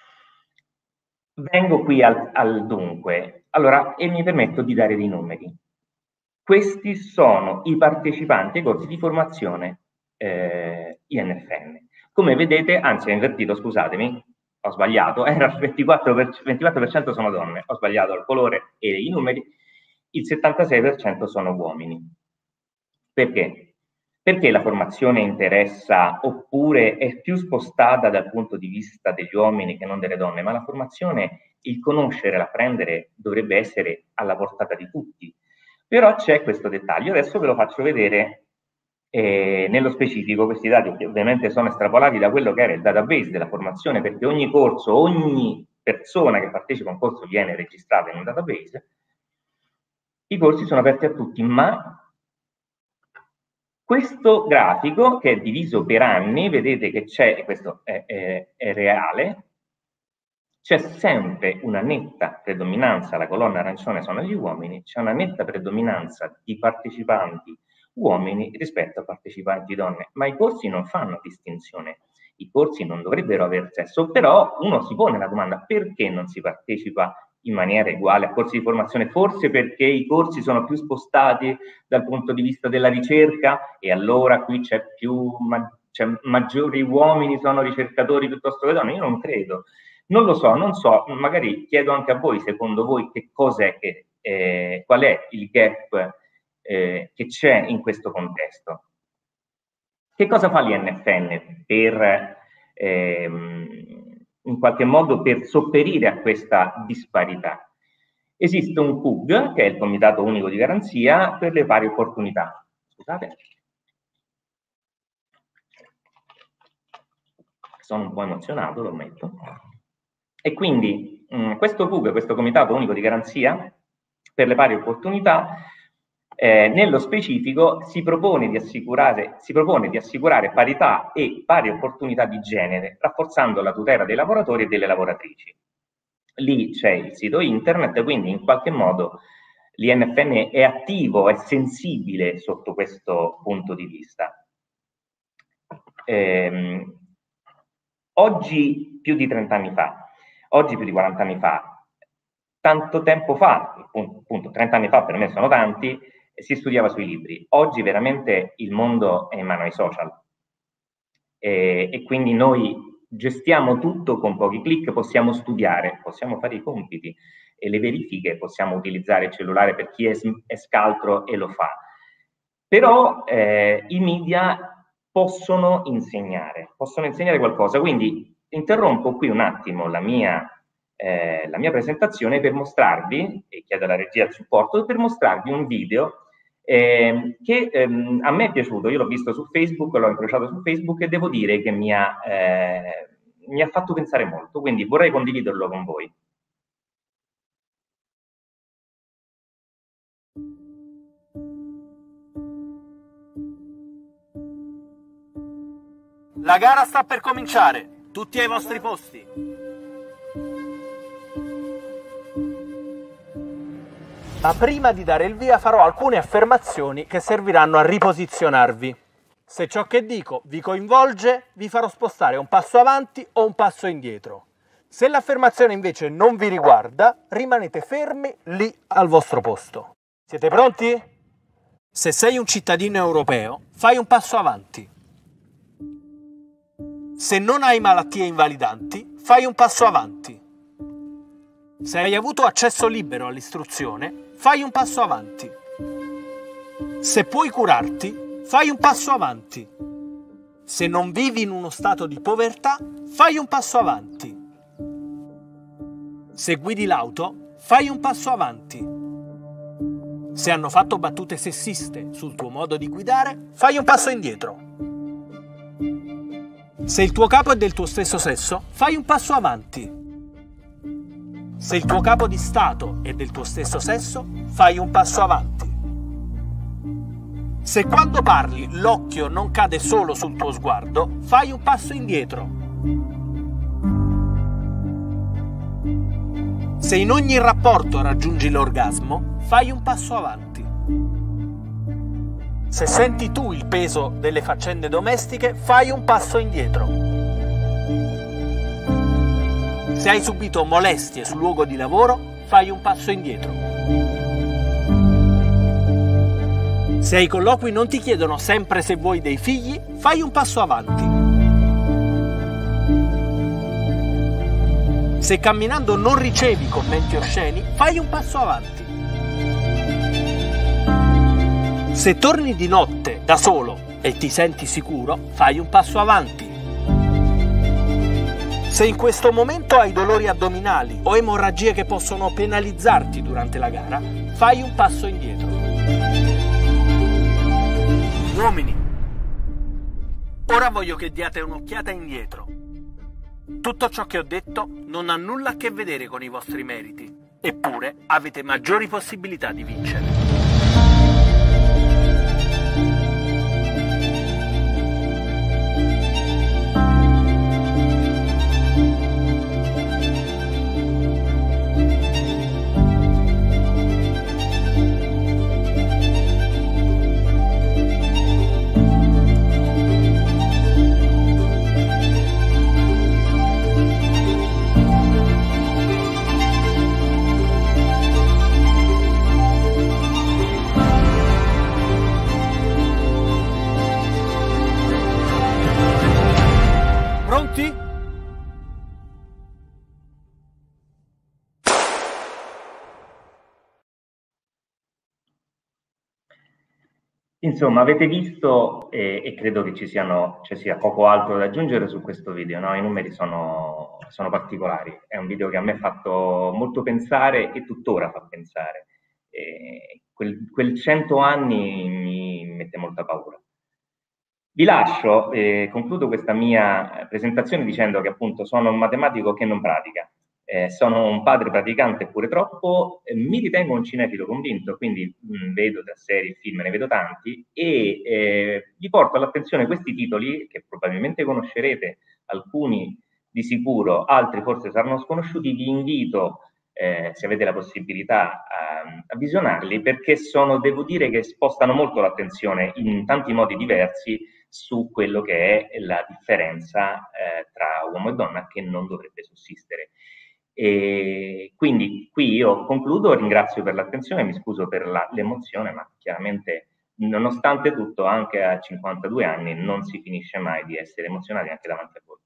vengo qui al dunque, allora, e mi permetto di dare dei numeri. Questi sono i partecipanti ai corsi di formazione INFN. Come vedete, anzi è invertito, scusatemi, ho sbagliato, era il 24% sono donne, ho sbagliato il colore e i numeri, il 76% sono uomini. Perché? Perché la formazione interessa oppure è più spostata dal punto di vista degli uomini che non delle donne, ma la formazione, il conoscere, l'apprendere dovrebbe essere alla portata di tutti. Però c'è questo dettaglio, adesso ve lo faccio vedere nello specifico. Questi dati ovviamente sono estrapolati da quello che era il database della formazione, perché ogni corso, ogni persona che partecipa a un corso viene registrata in un database. I corsi sono aperti a tutti, ma questo grafico, che è diviso per anni, vedete che c'è, questo è reale, c'è sempre una netta predominanza, la colonna arancione sono gli uomini, c'è una netta predominanza di partecipanti uomini rispetto a partecipanti donne, ma i corsi non fanno distinzione, i corsi non dovrebbero aver sesso, però uno si pone la domanda: perché non si partecipa in maniera uguale a corsi di formazione? Forse perché i corsi sono più spostati dal punto di vista della ricerca e allora qui c'è maggiori uomini sono ricercatori piuttosto che donne? Io non credo. Non lo so, non so, magari chiedo anche a voi, secondo voi, che cos'è qual è il gap che c'è in questo contesto? Che cosa fa l'INFN per, in qualche modo, per sopperire a questa disparità? Esiste un CUG, che è il Comitato Unico di Garanzia per le Pari Opportunità. Scusate. Sono un po' emozionato, lo ammetto. E quindi questo CUG, questo Comitato Unico di Garanzia per le Pari Opportunità, nello specifico si propone di assicurare parità e pari opportunità di genere, rafforzando la tutela dei lavoratori e delle lavoratrici. Lì c'è il sito internet, quindi in qualche modo l'INFN è attivo, è sensibile sotto questo punto di vista. Oggi più di 30 anni fa, oggi più di 40 anni fa, tanto tempo fa, appunto 30 anni fa per me sono tanti, si studiava sui libri. Oggi veramente il mondo è in mano ai social e quindi noi gestiamo tutto con pochi click, possiamo studiare, possiamo fare i compiti e le verifiche, possiamo utilizzare il cellulare per chi è scaltro e lo fa. Però i media possono insegnare qualcosa, quindi interrompo qui un attimo la mia presentazione per mostrarvi, e chiedo alla regia il supporto, per mostrarvi un video che a me è piaciuto. Io l'ho visto su Facebook, l'ho incrociato su Facebook e devo dire che mi ha fatto pensare molto, quindi vorrei condividerlo con voi. La gara sta per cominciare, tutti ai vostri posti. Ma prima di dare il via farò alcune affermazioni che serviranno a riposizionarvi. Se ciò che dico vi coinvolge, vi farò spostare un passo avanti o un passo indietro. Se l'affermazione invece non vi riguarda, rimanete fermi lì al vostro posto. Siete pronti? Se sei un cittadino europeo, fai un passo avanti. Se non hai malattie invalidanti, fai un passo avanti. Se hai avuto accesso libero all'istruzione, fai un passo avanti. Se puoi curarti, fai un passo avanti. Se non vivi in uno stato di povertà, fai un passo avanti. Se guidi l'auto, fai un passo avanti. Se hanno fatto battute sessiste sul tuo modo di guidare, fai un passo indietro. Se il tuo capo è del tuo stesso sesso, fai un passo avanti. Se il tuo capo di Stato è del tuo stesso sesso, fai un passo avanti. Se quando parli l'occhio non cade solo sul tuo sguardo, fai un passo indietro. Se in ogni rapporto raggiungi l'orgasmo, fai un passo avanti. Se senti tu il peso delle faccende domestiche, fai un passo indietro. Se hai subito molestie sul luogo di lavoro, fai un passo indietro. Se ai colloqui non ti chiedono sempre se vuoi dei figli, fai un passo avanti. Se camminando non ricevi commenti osceni, fai un passo avanti. Se torni di notte da solo e ti senti sicuro, fai un passo avanti. Se in questo momento hai dolori addominali o emorragie che possono penalizzarti durante la gara, fai un passo indietro. Uomini, ora voglio che diate un'occhiata indietro. Tutto ciò che ho detto non ha nulla a che vedere con i vostri meriti, eppure avete maggiori possibilità di vincere. Insomma, avete visto e credo che ci sia poco altro da aggiungere su questo video, no? I numeri sono particolari, è un video che a me ha fatto molto pensare e tuttora fa pensare. Quel 100 anni mi mette molta paura. Vi lascio, concludo questa mia presentazione dicendo che appunto sono un matematico che non pratica. Sono un padre praticante pure troppo, mi ritengo un cinefilo convinto, quindi vedo da serie, film, ne vedo tanti e vi porto all'attenzione questi titoli che probabilmente conoscerete, alcuni di sicuro, altri forse saranno sconosciuti. Vi invito se avete la possibilità a visionarli, perché devo dire che spostano molto l'attenzione in tanti modi diversi su quello che è la differenza tra uomo e donna, che non dovrebbe sussistere. E quindi qui io concludo, ringrazio per l'attenzione, mi scuso per l'emozione, ma chiaramente nonostante tutto anche a 52 anni non si finisce mai di essere emozionati anche davanti a voi.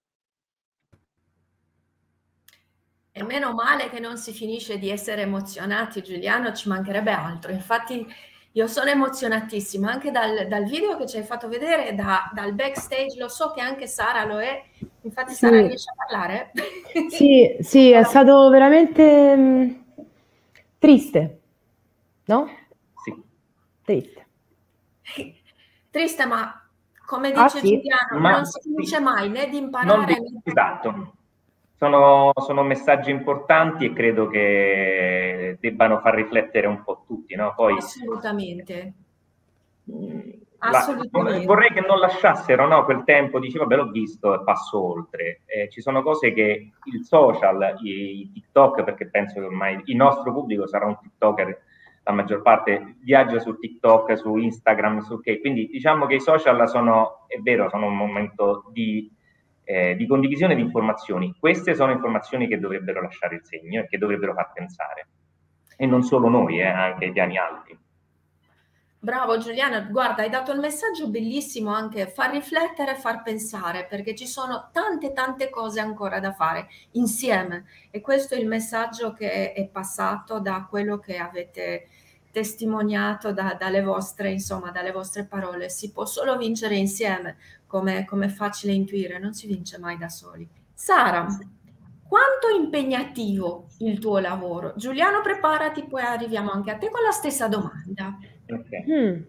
E meno male che non si finisce di essere emozionati, Giuliano, ci mancherebbe altro. Infatti io sono emozionatissima anche dal video che ci hai fatto vedere, dal backstage. Lo so che anche Sara lo è, infatti Sì. Sara riesce a parlare? Sì, è stato veramente triste, no? Sì. Triste. Triste, ma come dice sì. Giuliano, non si finisce mai né di imparare né di... Esatto. Sono messaggi importanti e credo che debbano far riflettere un po' tutti, no? Poi, assolutamente. Vorrei che non lasciassero, no, quel tempo, dici vabbè l'ho visto e passo oltre. Ci sono cose che il social, i TikTok, perché penso che ormai il nostro pubblico sarà un TikToker, la maggior parte viaggia su TikTok, su Instagram, quindi diciamo che i social sono un momento di condivisione di informazioni. Queste sono informazioni che dovrebbero lasciare il segno e che dovrebbero far pensare. E non solo noi, anche i piani alti. Bravo Giuliano, guarda, hai dato il messaggio bellissimo, anche far riflettere e far pensare, perché ci sono tante cose ancora da fare insieme, e questo è il messaggio che è passato da quello che avete testimoniato dalle vostre parole. Si può solo vincere insieme, come è facile intuire, non si vince mai da soli. Sara, quanto è impegnativo il tuo lavoro? Giuliano, preparati, poi arriviamo anche a te con la stessa domanda. Okay.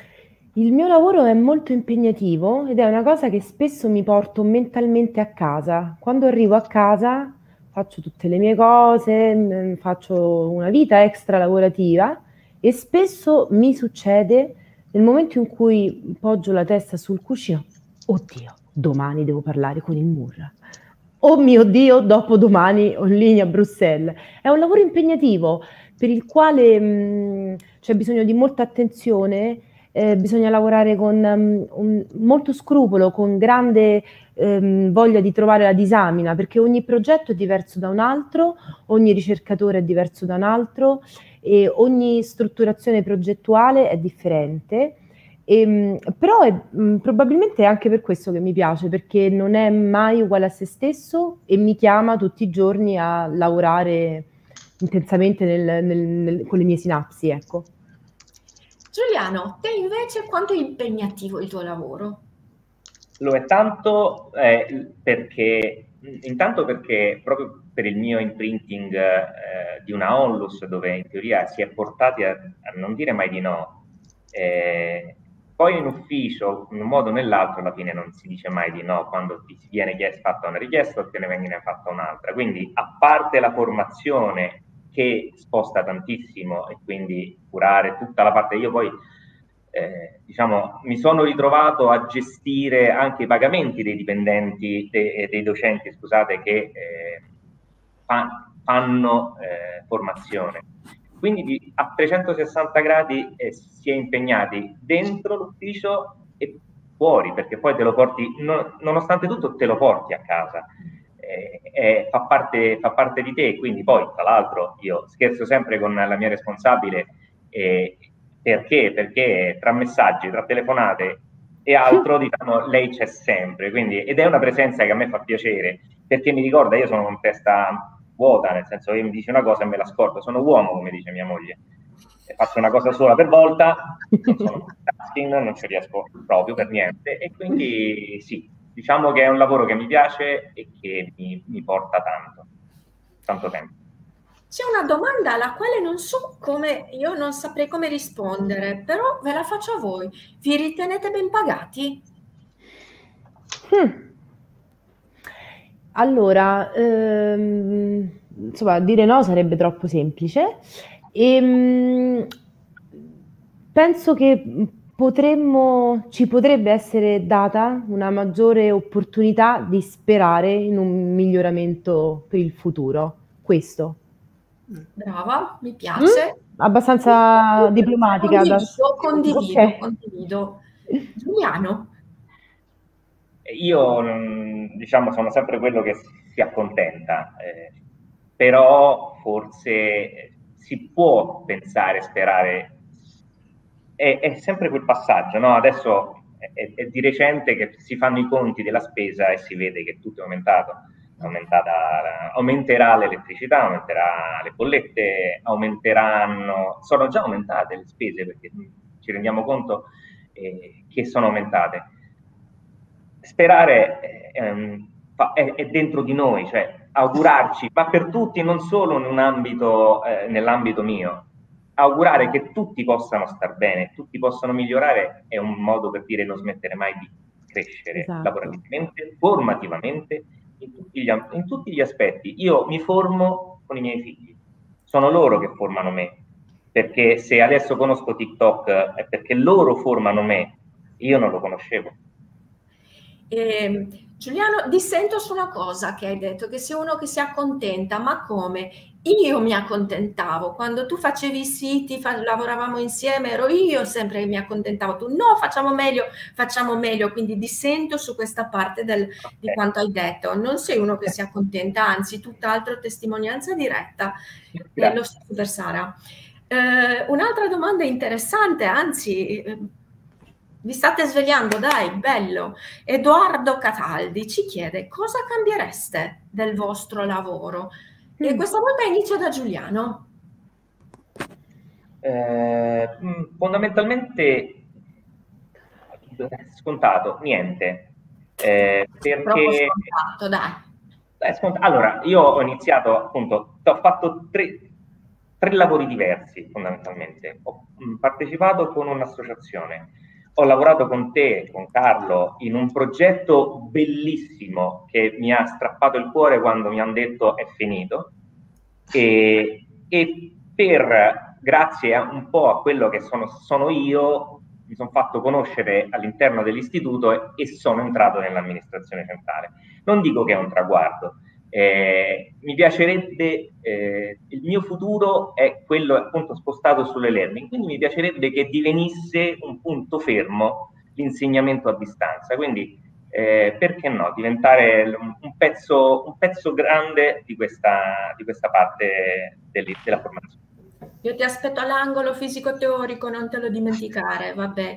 Il mio lavoro è molto impegnativo ed è una cosa che spesso mi porto mentalmente a casa. Quando arrivo a casa faccio tutte le mie cose, faccio una vita extra lavorativa e spesso mi succede nel momento in cui poggio la testa sul cuscino, oddio, domani devo parlare con il MUR. Oh mio Dio, dopodomani ho linea a Bruxelles. È un lavoro impegnativo per il quale c'è bisogno di molta attenzione, bisogna lavorare con molto scrupolo, con grande voglia di trovare la disamina, perché ogni progetto è diverso da un altro, ogni ricercatore è diverso da un altro e ogni strutturazione progettuale è differente. Però probabilmente è anche per questo che mi piace, perché non è mai uguale a se stesso e mi chiama tutti i giorni a lavorare intensamente con le mie sinapsi, ecco. Giuliano, te invece quanto è impegnativo il tuo lavoro? Lo è tanto intanto perché proprio per il mio imprinting di una onlus, dove in teoria si è portati a non dire mai di no, poi in ufficio, in un modo o nell'altro, alla fine non si dice mai di no quando ti viene fatta una richiesta o te ne viene fatta un'altra. Quindi, a parte la formazione che sposta tantissimo e quindi curare tutta la parte, io poi mi sono ritrovato a gestire anche i pagamenti dei dipendenti, dei docenti, scusate, che fanno formazione. Quindi a 360 gradi si è impegnati dentro l'ufficio e fuori, perché poi te lo porti, nonostante tutto te lo porti a casa, fa parte di te. Quindi poi, tra l'altro, io scherzo sempre con la mia responsabile, perché tra messaggi, tra telefonate e altro, diciamo, lei c'è sempre, quindi, ed è una presenza che a me fa piacere, perché mi ricorda, io sono con testa vuota, nel senso che mi dice una cosa e me la scordo, sono uomo, come dice mia moglie, e faccio una cosa sola per volta, non sono multitasking, non ci riesco proprio per niente, e quindi sì, diciamo che è un lavoro che mi piace e che mi porta tanto tempo. C'è una domanda alla quale io non saprei come rispondere, però ve la faccio a voi. Vi ritenete ben pagati? Allora, insomma, dire no sarebbe troppo semplice. Penso che ci potrebbe essere data una maggiore opportunità di sperare in un miglioramento per il futuro. Questo. Brava, mi piace. Abbastanza diplomatica. Condivido. Giuliano? Io, diciamo, sono sempre quello che si accontenta, però forse si può pensare, sperare, è sempre quel passaggio, no? Adesso è di recente che si fanno i conti della spesa e si vede che tutto è aumentato. Aumenterà l'elettricità, aumenterà le bollette, sono già aumentate le spese perché ci rendiamo conto che sono aumentate. Sperare è dentro di noi, cioè augurarci, ma per tutti, non solo nell'ambito mio, augurare che tutti possano star bene, tutti possano migliorare è un modo per dire non smettere mai di crescere lavorativamente, formativamente, in tutti gli aspetti. Io mi formo con i miei figli, sono loro che formano me, perché se adesso conosco TikTok è perché loro formano me, io non lo conoscevo. Giuliano, dissento su una cosa che hai detto, che sei uno che si accontenta, ma come? Io mi accontentavo, quando tu facevi i siti, lavoravamo insieme, ero io sempre che mi accontentavo, tu no, facciamo meglio, quindi dissento su questa parte di quanto hai detto, non sei uno che si accontenta, anzi tutt'altro, testimonianza diretta, lo stesso per Sara. Un'altra domanda interessante, anzi vi state svegliando, dai, bello. Edoardo Cataldi ci chiede cosa cambiereste del vostro lavoro? E questa volta inizio da Giuliano. Fondamentalmente scontato, niente. Perché troppo scontato, dai. Allora, io ho iniziato, appunto, ho fatto tre lavori diversi fondamentalmente. Ho partecipato con un'associazione, ho lavorato con te, con Carlo, in un progetto bellissimo che mi ha strappato il cuore quando mi hanno detto è finito, e grazie un po' a quello che sono io, mi sono fatto conoscere all'interno dell'istituto e sono entrato nell'amministrazione centrale. Non dico che è un traguardo, mi piacerebbe, il mio futuro è quello appunto spostato sull'e-learning, quindi mi piacerebbe che divenisse un punto fermo l'insegnamento a distanza, quindi perché no, diventare un pezzo grande di questa parte della formazione. Io ti aspetto all'angolo fisico-teorico, non te lo dimenticare, vabbè.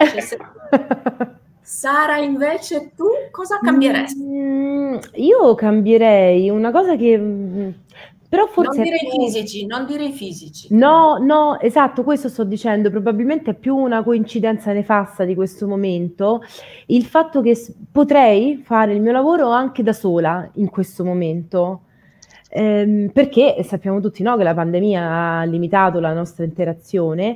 Sara, invece, tu cosa cambieresti? Io cambierei una cosa che però forse non dire i fisici. No, esatto, questo sto dicendo, probabilmente è più una coincidenza nefasta di questo momento, il fatto che potrei fare il mio lavoro anche da sola in questo momento. Perché sappiamo tutti, no, che la pandemia ha limitato la nostra interazione,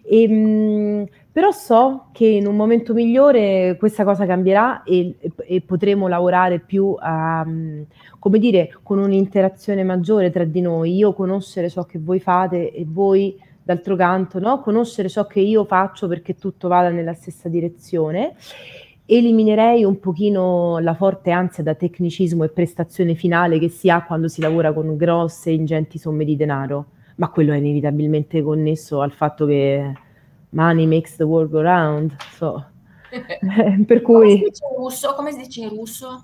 però so che in un momento migliore questa cosa cambierà e potremo lavorare più come dire, con un'interazione maggiore tra di noi, io conoscere ciò che voi fate e voi d'altro canto, no? Conoscere ciò che io faccio perché tutto vada nella stessa direzione. Eliminerei un pochino la forte ansia da tecnicismo e prestazione finale che si ha quando si lavora con grosse ingenti somme di denaro, ma quello è inevitabilmente connesso al fatto che money makes the world go round, so. Per cui come si dice in russo?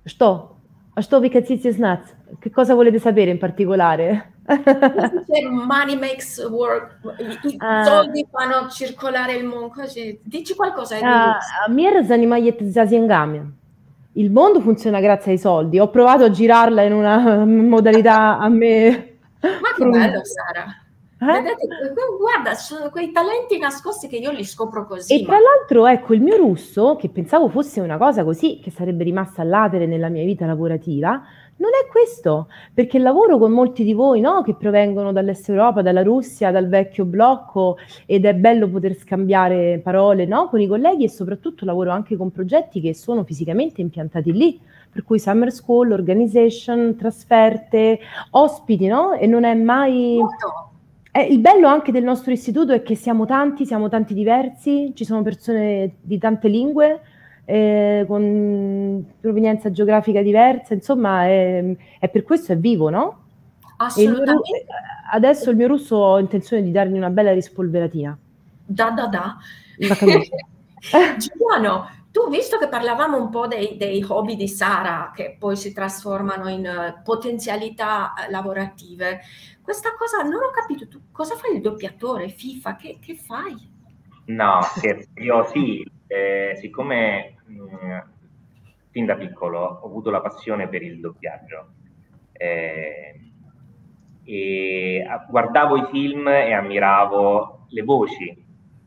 Что вы хотите знать? Che cosa volete sapere in particolare? Money makes work, i soldi fanno circolare il mondo. Dici qualcosa di russo. Мир занимает за деньгами. Il mondo funziona grazie ai soldi. Ho provato a girarla in una modalità a me. Ma che bello, Sara. Vedete, guarda, sono quei talenti nascosti che io li scopro così. E tra l'altro, ecco, il mio russo, che pensavo fosse una cosa così, che sarebbe rimasta all'atere nella mia vita lavorativa, non è questo, perché lavoro con molti di voi, no, che provengono dall'Est Europa, dalla Russia, dal vecchio blocco, ed è bello poter scambiare parole, no, con i colleghi, e soprattutto lavoro anche con progetti che sono fisicamente impiantati lì, per cui summer school, organization, trasferte, ospiti, no, e non è mai... il bello anche del nostro istituto è che siamo tanti diversi, ci sono persone di tante lingue, con provenienza geografica diversa, insomma, è per questo è vivo, no? Assolutamente. Adesso il mio russo ho intenzione di dargli una bella rispolveratina. Da. La camicia. Giuliano, tu visto che parlavamo un po' dei hobby di Sara che poi si trasformano in potenzialità lavorative, questa cosa non ho capito, tu cosa fai il doppiatore, FIFA, che fai? No, scherzo, io sì, siccome fin da piccolo ho avuto la passione per il doppiaggio e guardavo i film e ammiravo le voci,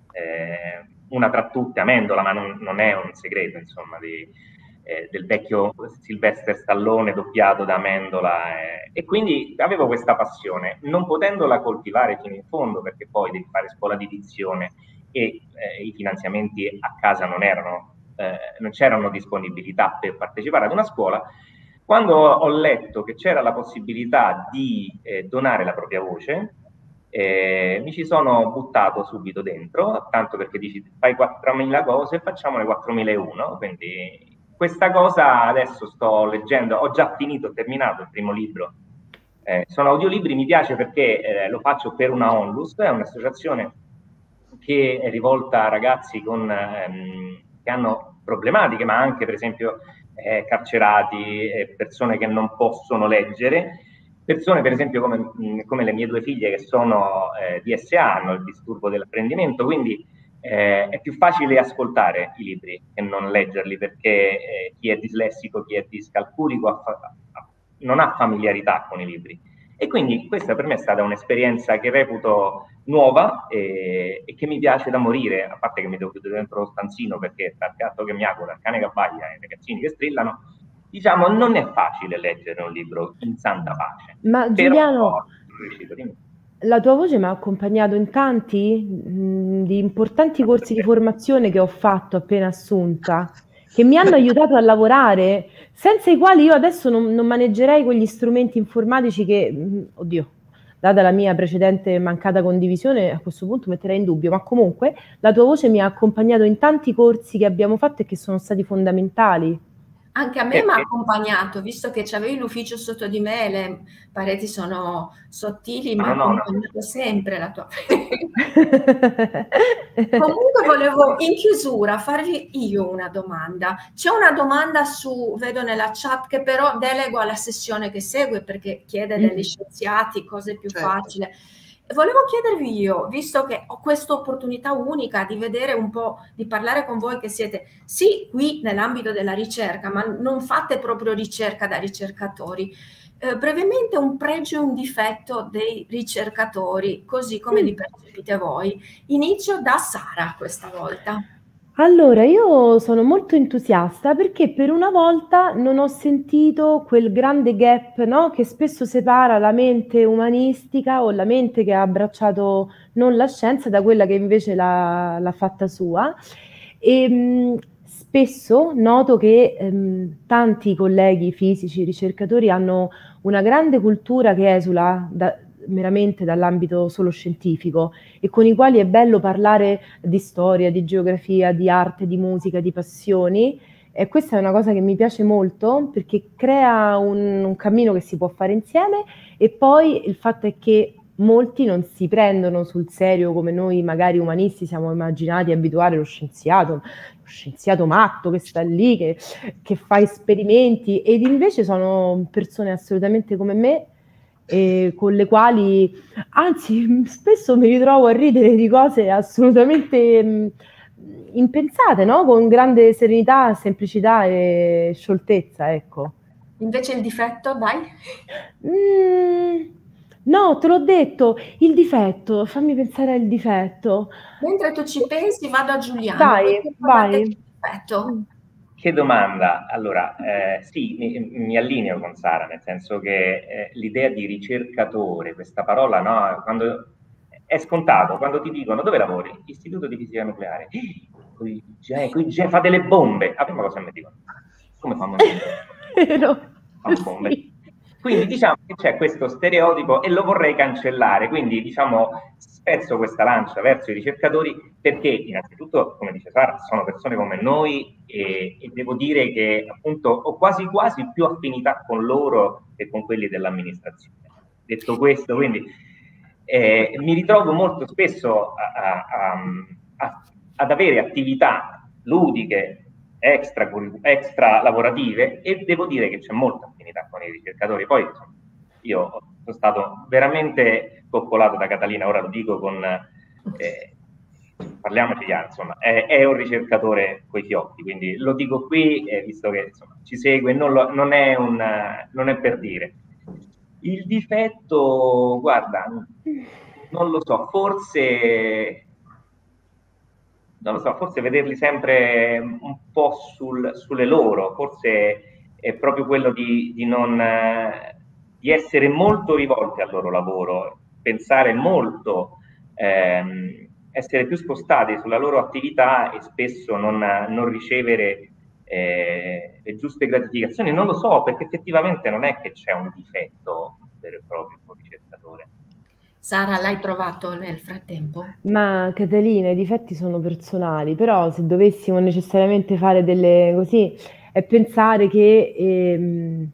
una tra tutte, Amendola, ma non è un segreto, insomma, del vecchio Sylvester Stallone doppiato da Amendola, e quindi avevo questa passione, non potendola coltivare fino in fondo, perché poi devi fare scuola di dizione e i finanziamenti a casa non c'erano disponibilità per partecipare ad una scuola. Quando ho letto che c'era la possibilità di donare la propria voce, mi ci sono buttato subito dentro, tanto perché dici fai 4.000 cose, facciamone 4.001, quindi questa cosa adesso sto leggendo, ho già finito, ho terminato il primo libro. Sono audiolibri, mi piace perché lo faccio per una Onlus, è un'associazione che è rivolta a ragazzi che hanno problematiche, ma anche per esempio carcerati, persone che non possono leggere, persone per esempio come le mie due figlie che sono DSA, hanno il disturbo dell'apprendimento, quindi è più facile ascoltare i libri che non leggerli, perché chi è dislessico, chi è discalculico non ha familiarità con i libri. E quindi questa per me è stata un'esperienza che reputo nuova e che mi piace da morire, a parte che mi devo chiudere dentro lo stanzino perché tra il gatto che miagola, il cane che abbaglia e i ragazzini che strillano, diciamo, non è facile leggere un libro in santa pace. Ma Giuliano, la tua voce mi ha accompagnato in tanti di importanti corsi di formazione che ho fatto appena assunta, che mi hanno aiutato a lavorare, senza i quali io adesso non maneggerei quegli strumenti informatici che, oddio, data la mia precedente mancata condivisione, a questo punto metterei in dubbio, ma comunque la tua voce mi ha accompagnato in tanti corsi che abbiamo fatto e che sono stati fondamentali. Anche a me mi ha accompagnato, visto che c'avevi l'ufficio sotto di me, le pareti sono sottili, ma ha accompagnato sempre la tua. Comunque volevo in chiusura farvi io una domanda. C'è una domanda vedo nella chat, che però delego alla sessione che segue, perché chiede degli scienziati cose più facili. Volevo chiedervi io, visto che ho questa opportunità unica di vedere un po', di parlare con voi che siete sì qui nell'ambito della ricerca, ma non fate proprio ricerca da ricercatori, brevemente un pregio e un difetto dei ricercatori, così come li percepite voi. Inizio da Sara questa volta. Allora, io sono molto entusiasta perché per una volta non ho sentito quel grande gap, no, che spesso separa la mente umanistica o la mente che ha abbracciato non la scienza da quella che invece l'ha fatta sua. E spesso noto che tanti colleghi fisici, ricercatori hanno una grande cultura che esula meramente dall'ambito solo scientifico e con i quali è bello parlare di storia, di geografia, di arte, di musica, di passioni, e questa è una cosa che mi piace molto perché crea un cammino che si può fare insieme. E poi il fatto è che molti non si prendono sul serio come noi magari umanisti siamo immaginati, abituati, lo scienziato matto che sta lì, che fa esperimenti, ed invece sono persone assolutamente come me, con le quali, anzi, spesso mi ritrovo a ridere di cose assolutamente impensate, no? Con grande serenità, semplicità e scioltezza, ecco. Invece il difetto, dai? No, te l'ho detto, il difetto, fammi pensare al difetto. Mentre tu ci pensi, vado a Giuliano. Vai. Che domanda. Allora, sì, mi allineo con Sara, nel senso che l'idea di ricercatore, questa parola, no, quando è scontato, quando ti dicono dove lavori? Istituto di Fisica Nucleare. Qui fa delle bombe. La prima cosa che mi dicono, come fanno le bombe? Sì. Quindi diciamo che c'è questo stereotipo e lo vorrei cancellare, quindi diciamo spezzo questa lancia verso i ricercatori perché innanzitutto, come dice Sara, sono persone come noi e devo dire che appunto ho quasi più affinità con loro che con quelli dell'amministrazione. detto questo, quindi mi ritrovo molto spesso ad avere attività ludiche extra lavorative, e devo dire che c'è molta affinità con i ricercatori. Poi insomma, io sono stato veramente coccolato da Catalina, ora lo dico con parliamoci chiaro, insomma, è un ricercatore coi fiocchi, quindi lo dico qui, visto che insomma, ci segue, non è per dire. Il difetto, guarda, non lo so, forse vederli sempre un po' sulle loro, forse è proprio quello di essere molto rivolti al loro lavoro, pensare molto, essere più spostati sulla loro attività e spesso non ricevere le giuste gratificazioni. Non lo so, perché effettivamente non è che c'è un difetto vero e proprio con il ricercatore. Sara, l'hai trovato nel frattempo? Ma Catalina, i difetti sono personali, però se dovessimo necessariamente fare delle così, è pensare che,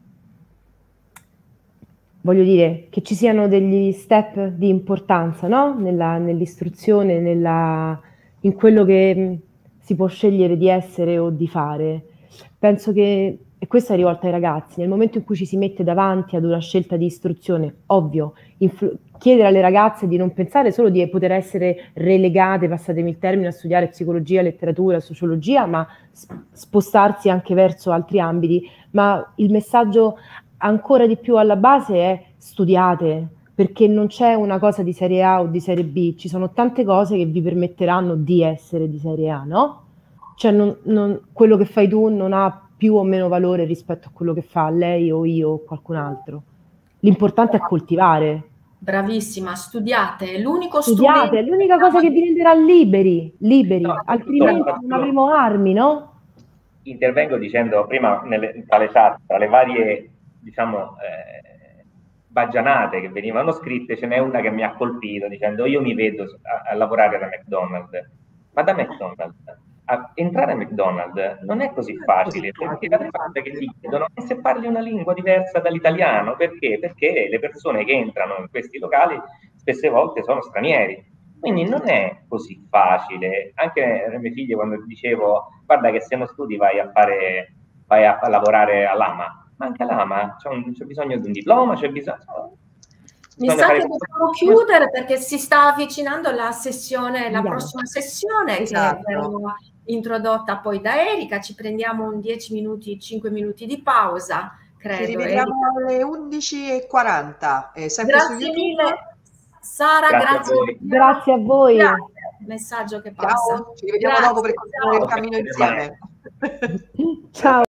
voglio dire, che ci siano degli step di importanza, no? Nell'istruzione, in quello che si può scegliere di essere o di fare. Penso che, e questa è rivolta ai ragazzi, nel momento in cui ci si mette davanti ad una scelta di istruzione, ovvio, chiedere alle ragazze di non pensare solo di poter essere relegate, passatemi il termine, a studiare psicologia, letteratura, sociologia, ma spostarsi anche verso altri ambiti. Ma il messaggio ancora di più alla base è: studiate, perché non c'è una cosa di serie A o di serie B, ci sono tante cose che vi permetteranno di essere di serie A, no? Cioè quello che fai tu non ha più o meno valore rispetto a quello che fa lei o io o qualcun altro. L'importante è coltivare. Bravissima, studiate, è l'unico Studiate, è l'unica cosa che vi renderà liberi, No, altrimenti non avremo armi, no? Intervengo dicendo prima tra le chat, tra le varie, diciamo, baggianate che venivano scritte, ce n'è una che mi ha colpito dicendo: io mi vedo a lavorare da McDonald's, ma da McDonald's entrare a McDonald's non è così facile, perché la parte che ti chiedono è se parli una lingua diversa dall'italiano. Perché? Perché le persone che entrano in questi locali spesse volte sono stranieri, quindi non è così facile. Anche le mie figlie, quando dicevo guarda che se non studi vai a lavorare all'AMA, ma anche all'AMA c'è bisogno di un diploma, c'è bisogno... Mi sa che dobbiamo chiudere perché si sta avvicinando la sessione, la prossima sessione, esatto, che verrà introdotta poi da Erika. Ci prendiamo un 10 minuti, 5 minuti di pausa, credo. Ci rivediamo alle 11:40, sempre grazie su YouTube. Mille. Sara, grazie a voi. Grazie. Messaggio che passa. Ciao, ci rivediamo dopo per continuare il cammino insieme. Ciao.